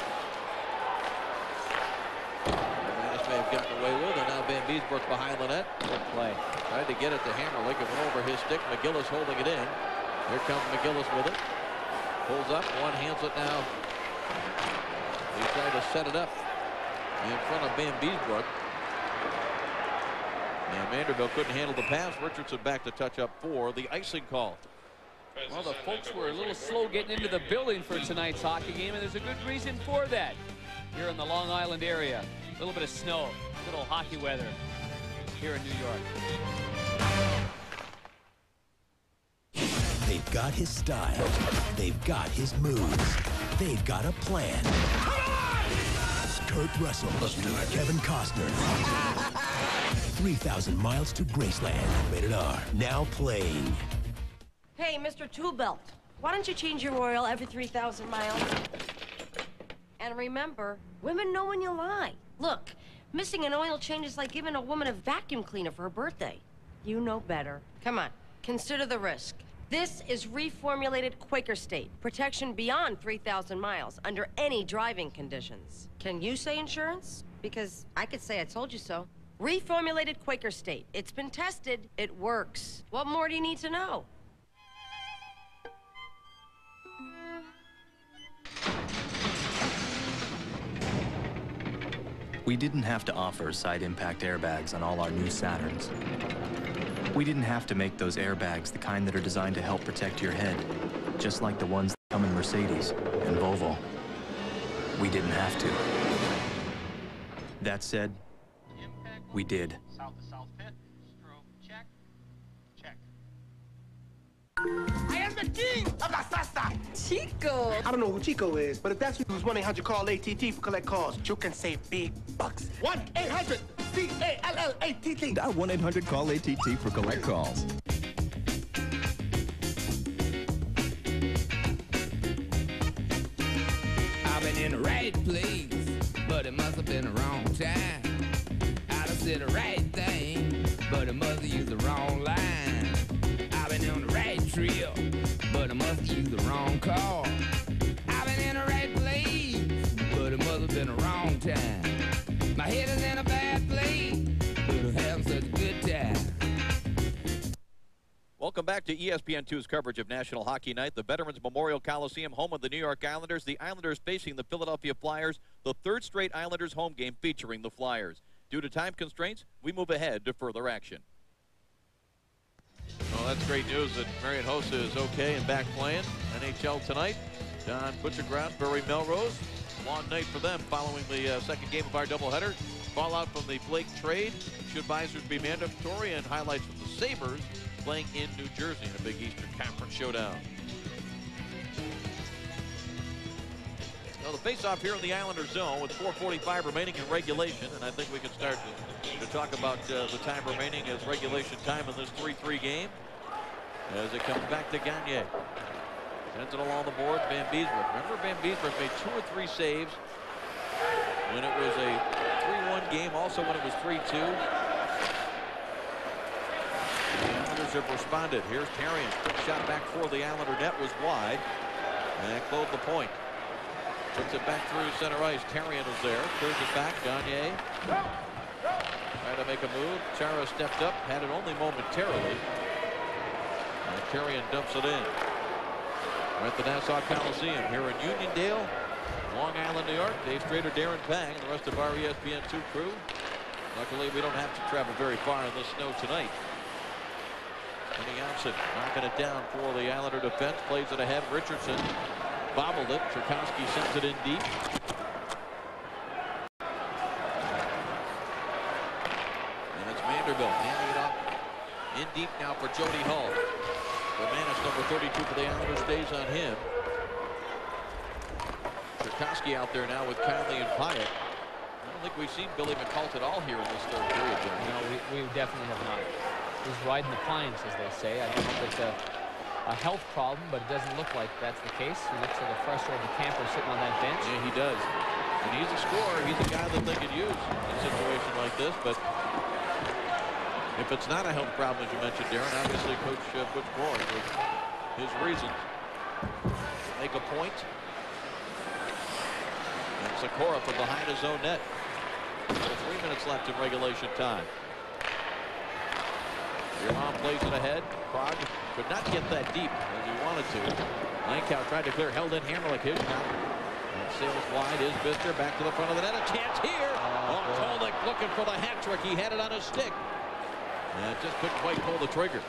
Manus may have gotten away with, and now Van Beesbrook behind the net. Good play. Tried to get it to Hammerlick. It went over his stick. McGillis holding it in. Here comes McGillis with it. Pulls up. One hands it now. He tried to set it up in front of Van Beesbrook. And Vanderbilt couldn't handle the pass. Richardson back to touch up for the icing call. Well, the folks were a little slow getting into the building for tonight's hockey game, and there's a good reason for that. Here in the Long Island area, a little bit of snow, good old hockey weather here in New York. They've got his style. They've got his moves. They've got a plan. Kurt Russell, Kevin Costner. 3,000 Miles to Graceland. Rated R. Now playing. Hey, Mr. Tool Belt, why don't you change your oil every 3,000 miles? And remember, women know when you lie. Look, missing an oil change is like giving a woman a vacuum cleaner for her birthday. You know better. Come on, consider the risk. This is reformulated Quaker State. Protection beyond 3,000 miles under any driving conditions. Can you say insurance? Because I could say I told you so. Reformulated Quaker State. It's been tested. It works. What more do you need to know? We didn't have to offer side impact airbags on all our new Saturns. We didn't have to make those airbags the kind that are designed to help protect your head, just like the ones that come in Mercedes and Volvo. We didn't have to. That said, we did. South to south pit. Stroke. Check. Check. I am the king of la salsa. Chico. I don't know who Chico is, but if that's you, use 1-800-CALL-ATT for collect calls. You can save big bucks. 1-800-CALL-ATT. Dial 1-800-CALL-ATT for collect calls. I've been in the right place, but it must have been the wrong time. I'd have said the right thing, but it must have used the wrong line. I've been on the right trip, but I must have used the wrong car. I've been in the right place, but it must have been the wrong time. My head is in a bad place, but I'm having such a good time. Welcome back to ESPN2's coverage of National Hockey Night. The Veterans Memorial Coliseum, home of the New York Islanders. The Islanders facing the Philadelphia Flyers, the third straight Islanders home game featuring the Flyers. Due to time constraints, we move ahead to further action. Well, that's great news that Marian Hossa is okay and back playing. NHL tonight down Butch Goring, Bury Melrose. Long night for them following the second game of our doubleheader. Fallout from the Blake trade. Should visors be mandatory? And highlights from the Sabres playing in New Jersey in a big Eastern Conference showdown. Well, the face-off here in the Islanders zone with 4:45 remaining in regulation, and I think we can start to talk about the time remaining as regulation time in this 3-3 game as it comes back to Gagne. Sends it along the board, Van Beesbroek. Remember, Van Beesbroek made 2 or 3 saves when it was a 3-1 game, also when it was 3-2. The Islanders have responded. Here's Terrian. Quick shot back for the Islander net was wide. And that closed the point. Puts it back through center ice. Terrian is there. Clears it back. Gagne. Trying to make a move. Chara stepped up. Had it only momentarily. And Terrian dumps it in. We're at the Nassau Coliseum here in Uniondale, Long Island, New York. Dave Strader, Darren Pang, and the rest of our ESPN2 crew. Luckily, we don't have to travel very far in the snow tonight. Kenny Johnson knocking it down for the Islander defense. Plays it ahead. Richardson bobbled it. Tchaikovsky sends it in deep. And it's Vanderbilt handing it off in deep now for Jody Hull. Romanis, number 32 for the Islanders, stays on him. Tchaikovsky out there now with Conley and Pyatt. I don't think we've seen Billy McCult at all here in this third period. No, we definitely have not. He's riding the pines, as they say. I don't know if it's a health problem, but it doesn't look like that's the case. He looks like a frustrated camper sitting on that bench. Yeah, he does. And he's a scorer. He's a guy that they could use in a situation like this. But if it's not a health problem, as you mentioned, Darren, obviously Coach Butch Goring with his reasons make a point. And Sikora from behind his own net. 3 minutes left in regulation time. Yermont plays it ahead. Krog could not get that deep as he wanted to. Langkow tried to clear, held in Hammerlich his shot. And sails wide is Bister back to the front of the net. A chance here. Kolnick looking for the hat trick. He had it on his stick. And just couldn't quite pull the trigger.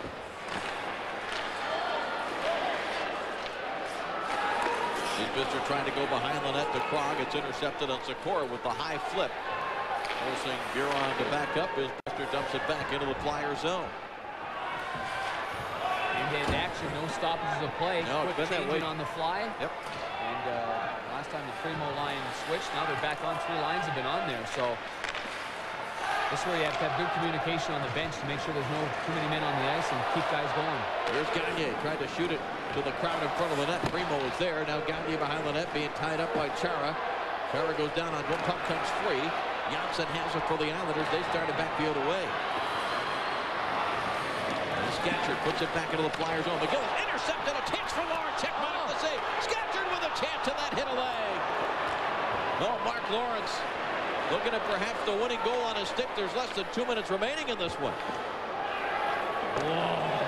Bister trying to go behind the net to Krog. It's intercepted on Sikora with the high flip. Forcing Buron to back up as Bister dumps it back into the Flyer zone. Hand-to-hand action, no stoppages of play. No, quick changing on the fly. Yep. And last time the Primo line switched, now they're back on. 3 lines have been on there. So this is where you have to have good communication on the bench to make sure there's no too many men on the ice and keep guys going. There's Gagne, tried to shoot it to the crowd in front of the net. Primo is there. Now Gagne behind the net, being tied up by Chara. Chara goes down on one. Puck comes free. Janssen has it for the Islanders. They started backfield away. Scatchard puts it back into the Flyers zone. McGill intercepted. A chance for Lawrence. Checkman on the save. Scatchard with a chance, and that hit a leg. Oh, Mark Lawrence looking at perhaps the winning goal on his stick. There's less than 2 minutes remaining in this one. Whoa.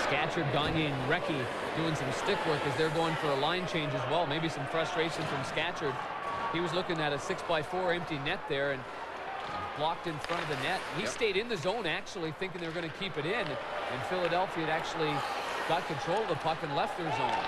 Scatchard, Gagne, and Recchi doing some stick work as they're going for a line change as well. Maybe some frustration from Scatchard. He was looking at a 6x4 empty net there and blocked in front of the net. He stayed in the zone, actually, thinking they were going to keep it in. And Philadelphia had actually got control of the puck and left their zone.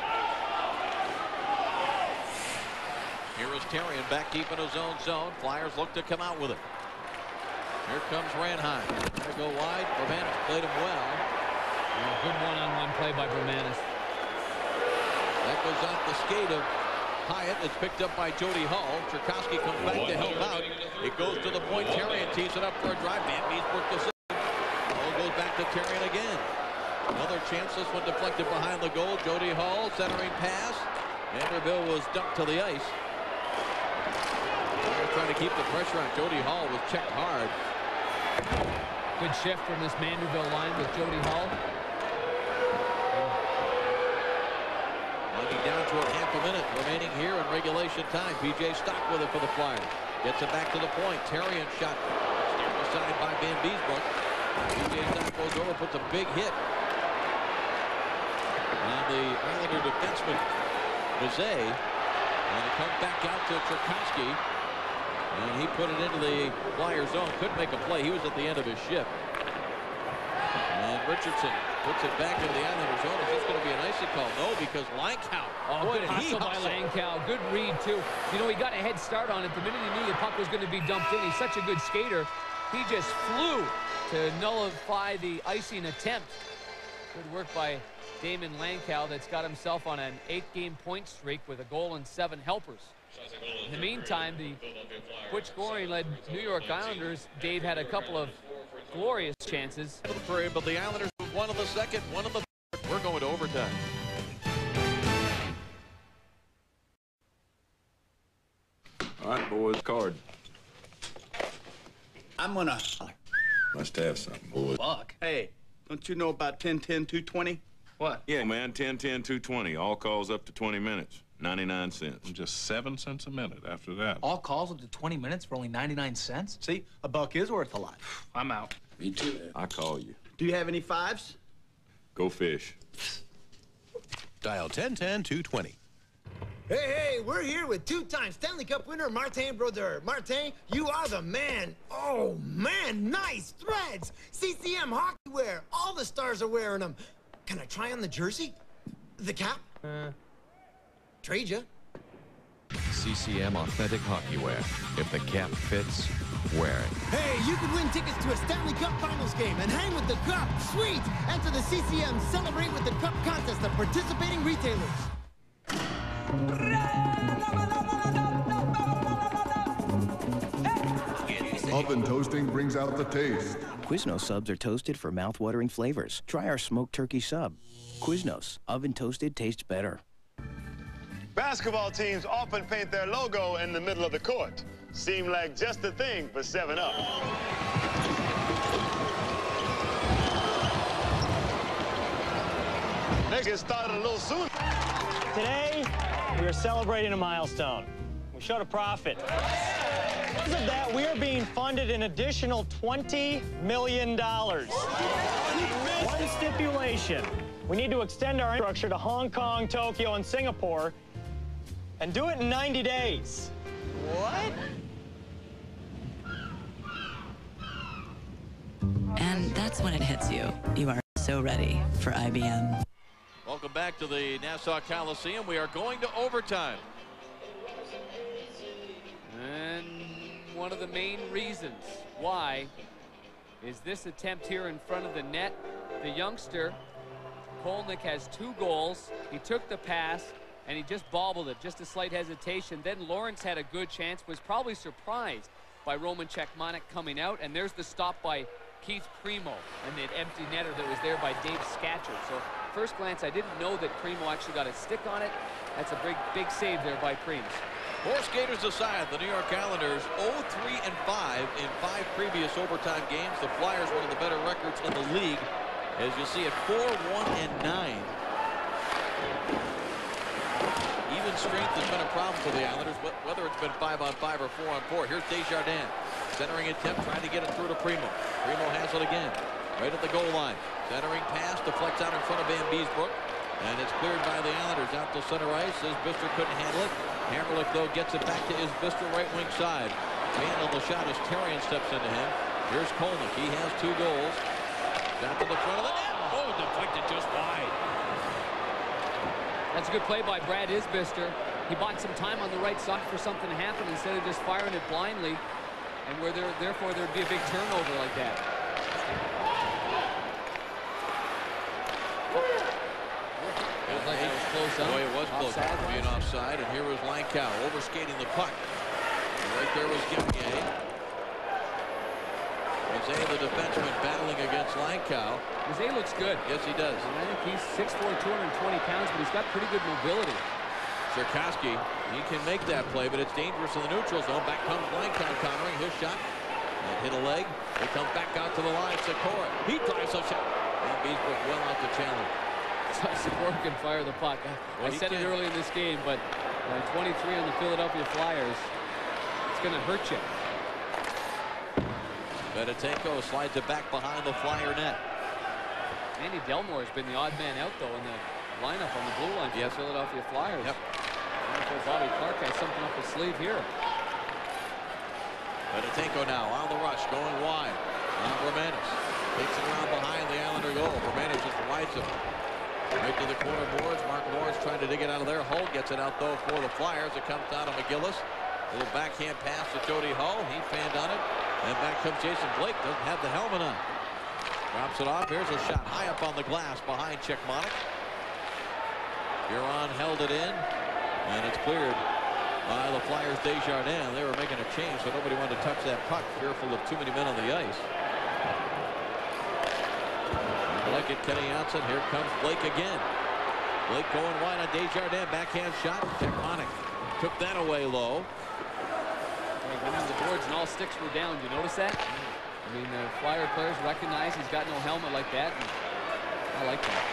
Here is Terrian back deep in his own zone. Flyers look to come out with it. Here comes Ranheim. Going to go wide. Romanis played him well. Good one-on-one play by Romanis. That goes off the skate of Hyatt. It's picked up by Jody Hull. Cherkowski comes back to help out. It goes to the point. Terrian tees it up for a drive. Van Beesbrook the save. Hull goes back to Terrian again. Another chance. This one deflected behind the goal. Jody Hull centering pass. Vanderbilt was dumped to the ice. They're trying to keep the pressure on. Jody Hull was checked hard. Good shift from this Mandeville line with Jody Hull. Looking down to half a minute remaining here in regulation time. PJ Stock with it for the Flyers. Gets it back to the point. Terrian shot steered aside by Van Beesbrook. PJ Stock goes over, puts a big hit on the Islander defenseman, Bizet. And it comes back out to Cherkowski. And he put it into the Flyers zone. Couldn't make a play. He was at the end of his shift. And Richardson puts it back into the Islander zone. Is this going to be an icy call? No, because Langkow. Good hustle by Langkow. Good read, too. You know, he got a head start on it. The minute he knew the puck was going to be dumped in, he's such a good skater. He just flew to nullify the icing attempt. Good work by Damon Langkow that's got himself on an 8-game point streak with a goal and 7 helpers. In the meantime, the Butch Goring led New York Islanders. Dave had a couple of glorious chances. But the Islanders with one in the second, one in the third. We're going to overtime. All right, boys, card. I'm gonna. Must have something, boys. Fuck. Hey, don't you know about 10-10-220? What? Yeah, man, 10-10-220. All calls up to 20 minutes. 99 cents. Just 7 cents a minute after that. All calls up to 20 minutes for only 99 cents? See, a buck is worth a lot. I'm out. Me too. I call you. Do you have any fives? Go fish. Dial 10-10-220. Hey, we're here with 2-time Stanley Cup winner Martin Brodeur. Martin, you are the man. Oh, man, nice threads. CCM hockey wear. All the stars are wearing them. Can I try on the jersey? The cap? Trade ya. CCM authentic hockey wear. If the cap fits, wear it. Hey, you can win tickets to a Stanley Cup Finals game and hang with the cup. Sweet! Enter the CCM Celebrate with the Cup contest at participating retailers. Oven toasting brings out the taste. Quiznos subs are toasted for mouth-watering flavors. Try our smoked turkey sub. Quiznos, oven toasted tastes better. Basketball teams often paint their logo in the middle of the court. Seemed like just the thing for 7-Up. Let's get started a little sooner. Today, we are celebrating a milestone. We showed a profit. Because of that, we are being funded an additional $20 million. One stipulation. We need to extend our infrastructure to Hong Kong, Tokyo, and Singapore, and do it in 90 days. What? And that's when it hits you. You are so ready for IBM. Welcome back to the Nassau Coliseum. We are going to overtime. And one of the main reasons why is this attempt here in front of the net. The youngster, Kolnick, has 2 goals. He took the pass, and he just bobbled it, just a slight hesitation. Then Lawrence had a good chance, was probably surprised by Roman Cechmanek coming out, and there's the stop by Keith Primo and the empty netter that was there by Dave Scatchard. So first glance, I didn't know that Primo actually got a stick on it. That's a big save there by Preems. 4 skaters aside, the New York Islanders 0-3-5 in 5 previous overtime games. The Flyers, one of the better records in the league, as you see at 4-1-9. Even strength has been a problem for the Islanders, whether it's been 5-on-5 or 4-on-4. Here's Desjardins. Centering attempt, trying to get it through to Primo. Primo has it again. right at the goal line. Centering pass deflects out in front of Van Beesbrook. And it's cleared by the Islanders out to center ice. Isbister couldn't handle it. Hammerlick, though, gets it back to Isbister right wing side. Handle the shot as Terrian steps into him. Here's Kolnick. He has 2 goals. Shot to the front of the net. Oh, deflected just wide. That's a good play by Brad Isbister. He bought some time on the right side for something to happen instead of just firing it blindly. And where therefore there'd be a big turnover like that. Like that was close up. Boy, it was close up to being offside. And here was Langkow overskating the puck. And right there was Gimmier. Jose, the defenseman, battling against Langkow. Jose looks good. Yes, he does. I think he's 6'4", 220 pounds, but he's got pretty good mobility. Cherkasky, he can make that play, but it's dangerous in the neutral zone. Back comes Langkow countering his shot. And hit a leg. It comes back out to the line. Sikora. He drives a shot. And Beesbrook well out the challenge. Sikora can fire the puck. I said it early in this game, but 23 on the Philadelphia Flyers, it's going to hurt you. Bedetenko slides it back behind the Flyer net. Andy Delmore has been the odd man out, though, in the lineup on the blue line for the Philadelphia Flyers. Yep. Bobby Clark has something up his sleeve here. Bedetenko now on the rush, going wide. On Romanis. Takes it around behind the Islander goal. Romanis just rides him right to the corner boards. Mark Lawrence trying to dig it out of there. Hull gets it out, though, for the Flyers. It comes down to McGillis. A little backhand pass to Jody Hull. He fanned on it. And back comes Jason Blake. Doesn't have the helmet on. Drops it off. Here's a shot high up on the glass behind Czechmonic. Huron held it in. And it's cleared by the Flyers' Desjardins. They were making a change, so nobody wanted to touch that puck, fearful of too many men on the ice. Like it, Kenny Janssen. Here comes Blake again. Blake going wide on Desjardins. Backhand shot. Czechmonic took that away low. Went on the boards and all sticks were down. You notice that? I mean, the Flyer players recognize he's got no helmet like that. And I like that.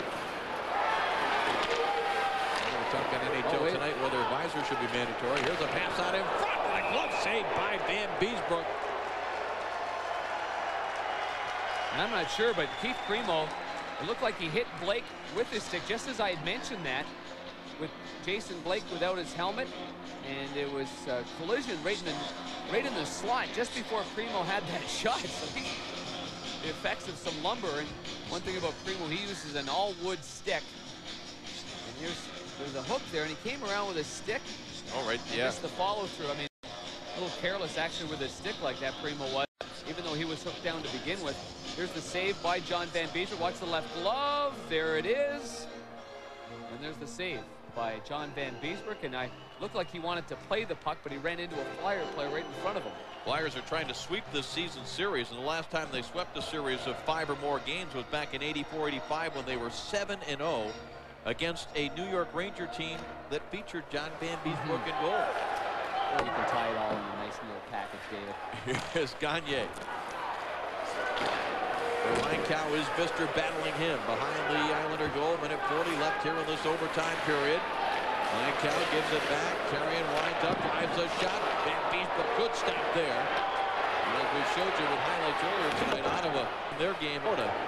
We're talking NHL tonight whether visor should be mandatory. Here's a pass out in front. Like glove save by Van Beesbrook. And I'm not sure, but Keith Primo, it looked like he hit Blake with his stick, just as I had mentioned that, with Jason Blake without his helmet. And it was a collision right in the slot just before Primo had that shot. So the effects of some lumber. And one thing about Primo, he uses an all-wood stick. And there's a hook there, and he came around with a stick. All right, yeah. Just the follow-through. I mean, a little careless actually with a stick like that, Primo was, even though he was hooked down to begin with. Here's the save by John Van Beesbrook. Watch the left glove. There it is. And there's the save by John Van Beesbrook, and I looked like he wanted to play the puck, but he ran into a Flyer player right in front of him. Flyers are trying to sweep this season series, and the last time they swept a series of 5 or more games was back in '84-85 when they were 7-0 against a New York Ranger team that featured John Van Beesbrook in goal. Or you can tie it all in a nice little package, David. Here's Gagne. Langkow is Isbister battling him behind the Islander goal. Minute 40 left here in this overtime period. Langkow gives it back. Terrian winds up, drives a shot. Van Beesbrook could stop there. And as we showed you with highlights earlier tonight, Ottawa in their game.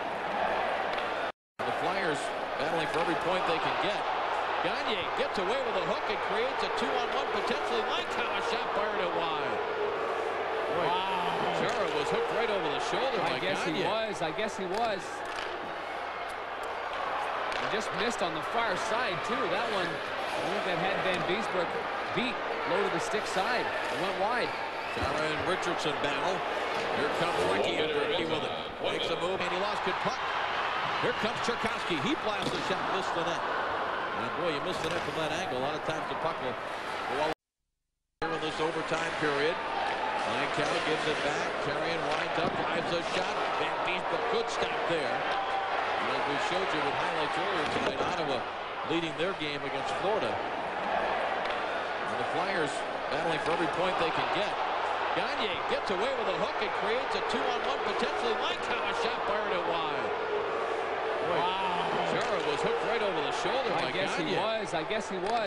The Flyers battling for every point they can get. Gagne gets away with a hook and creates a 2-on-1 potentially. Langkow a shot fired it wide. Boy, wow. Chara was hooked right over the shoulder by Gagne. I guess he was. He just missed on the far side, too. That one, I think that had Van Beesbrook beat low to the stick side. It went wide. Chara and Richardson battle. Here comes Ricky and Ricky with it. Makes a move, and he lost good puck. Here comes Cherkasky. He blasts a shot, missed the net. And boy, you missed the net from that angle. A lot of times the puck will go all here in this overtime period. Langkow gives it back. Terrian winds up, drives a shot. Van Beesbrook could stop there. And as we showed you with highlights earlier tonight, Ottawa leading their game against Florida. And the Flyers battling for every point they can get. Gagne gets away with a hook and creates a 2-on-1 potentially. Langkow a shot fired it wide. Boy, wow. Chara was hooked right over the shoulder by Gagne. I guess he was.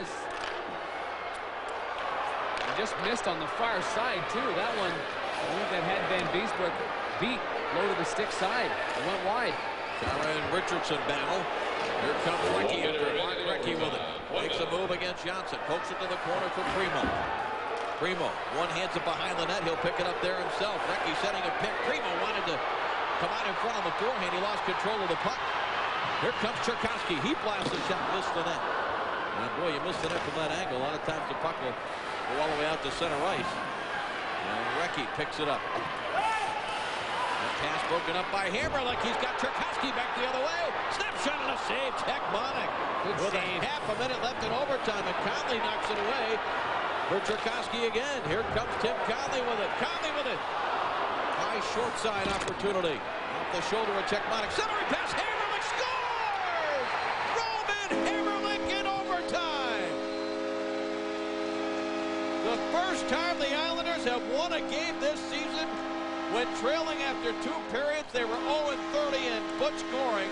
Just missed on the far side, too. That one, I think that had Van Beesbrook beat low to the stick side. It went wide. Kara and Richardson battle. Here comes Ricky after Mark Recchi with it. Makes a move against Johnson. Pokes it to the corner for Primo. Primo, one hands it behind the net. He'll pick it up there himself. Recchi setting a pick. Primo wanted to come out in front on the forehand. He lost control of the puck. Here comes Cherkasky. He blasts the shot, missed the net. And boy, you missed the net from that angle. A lot of times the puck will go all the way out to center ice. And Recchi picks it up. The pass broken up by Hammerlick. He's got Cherkasky back the other way. Snapshot and a save. Tekmonik with a half a minute left in overtime. And Conley knocks it away for Cherkasky again. Here comes Tim Conley with it. Conley with it. High short side opportunity. Off the shoulder of Tekmonik. Centering pass. Hammerlick scores! Roman Hammerlick in overtime. The first time the Islanders have won a game this season. When trailing after 2 periods, they were 0-30, and Butch Goring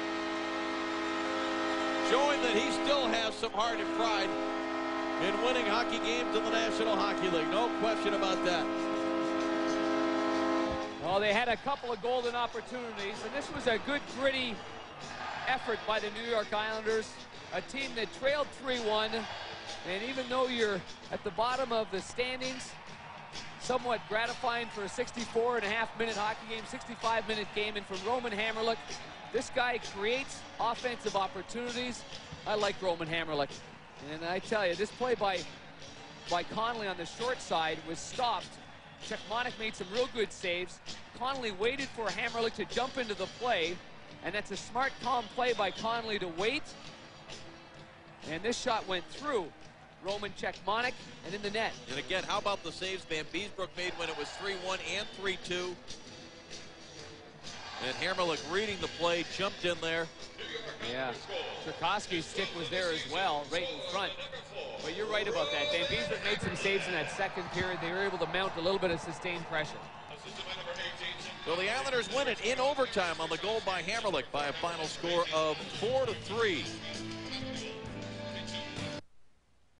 showing that he still has some heart and pride in winning hockey games in the National Hockey League. No question about that. Well, they had a couple of golden opportunities, and this was a good, gritty effort by the New York Islanders, a team that trailed 3-1, and even though you're at the bottom of the standings, somewhat gratifying for a 64.5-minute hockey game, 65-minute game. And from Roman Hammerlick, this guy creates offensive opportunities. I like Roman Hammerlick. And I tell you, this play by Conley on the short side was stopped. Tekmonik made some real good saves. Conley waited for Hammerlick to jump into the play. And that's a smart, calm play by Conley to wait. And this shot went through Roman Tekmonik and in the net. And again, how about the saves Van Beesbrook made when it was 3-1 and 3-2? And Hammerlick reading the play, jumped in there. Yeah, Cherkasky's stick was there as well, right in front. But you're right about that. Van Beesbrook made some saves in that second period. They were able to mount a little bit of sustained pressure. So the Islanders win it in overtime on the goal by Hammerlick by a final score of 4-3.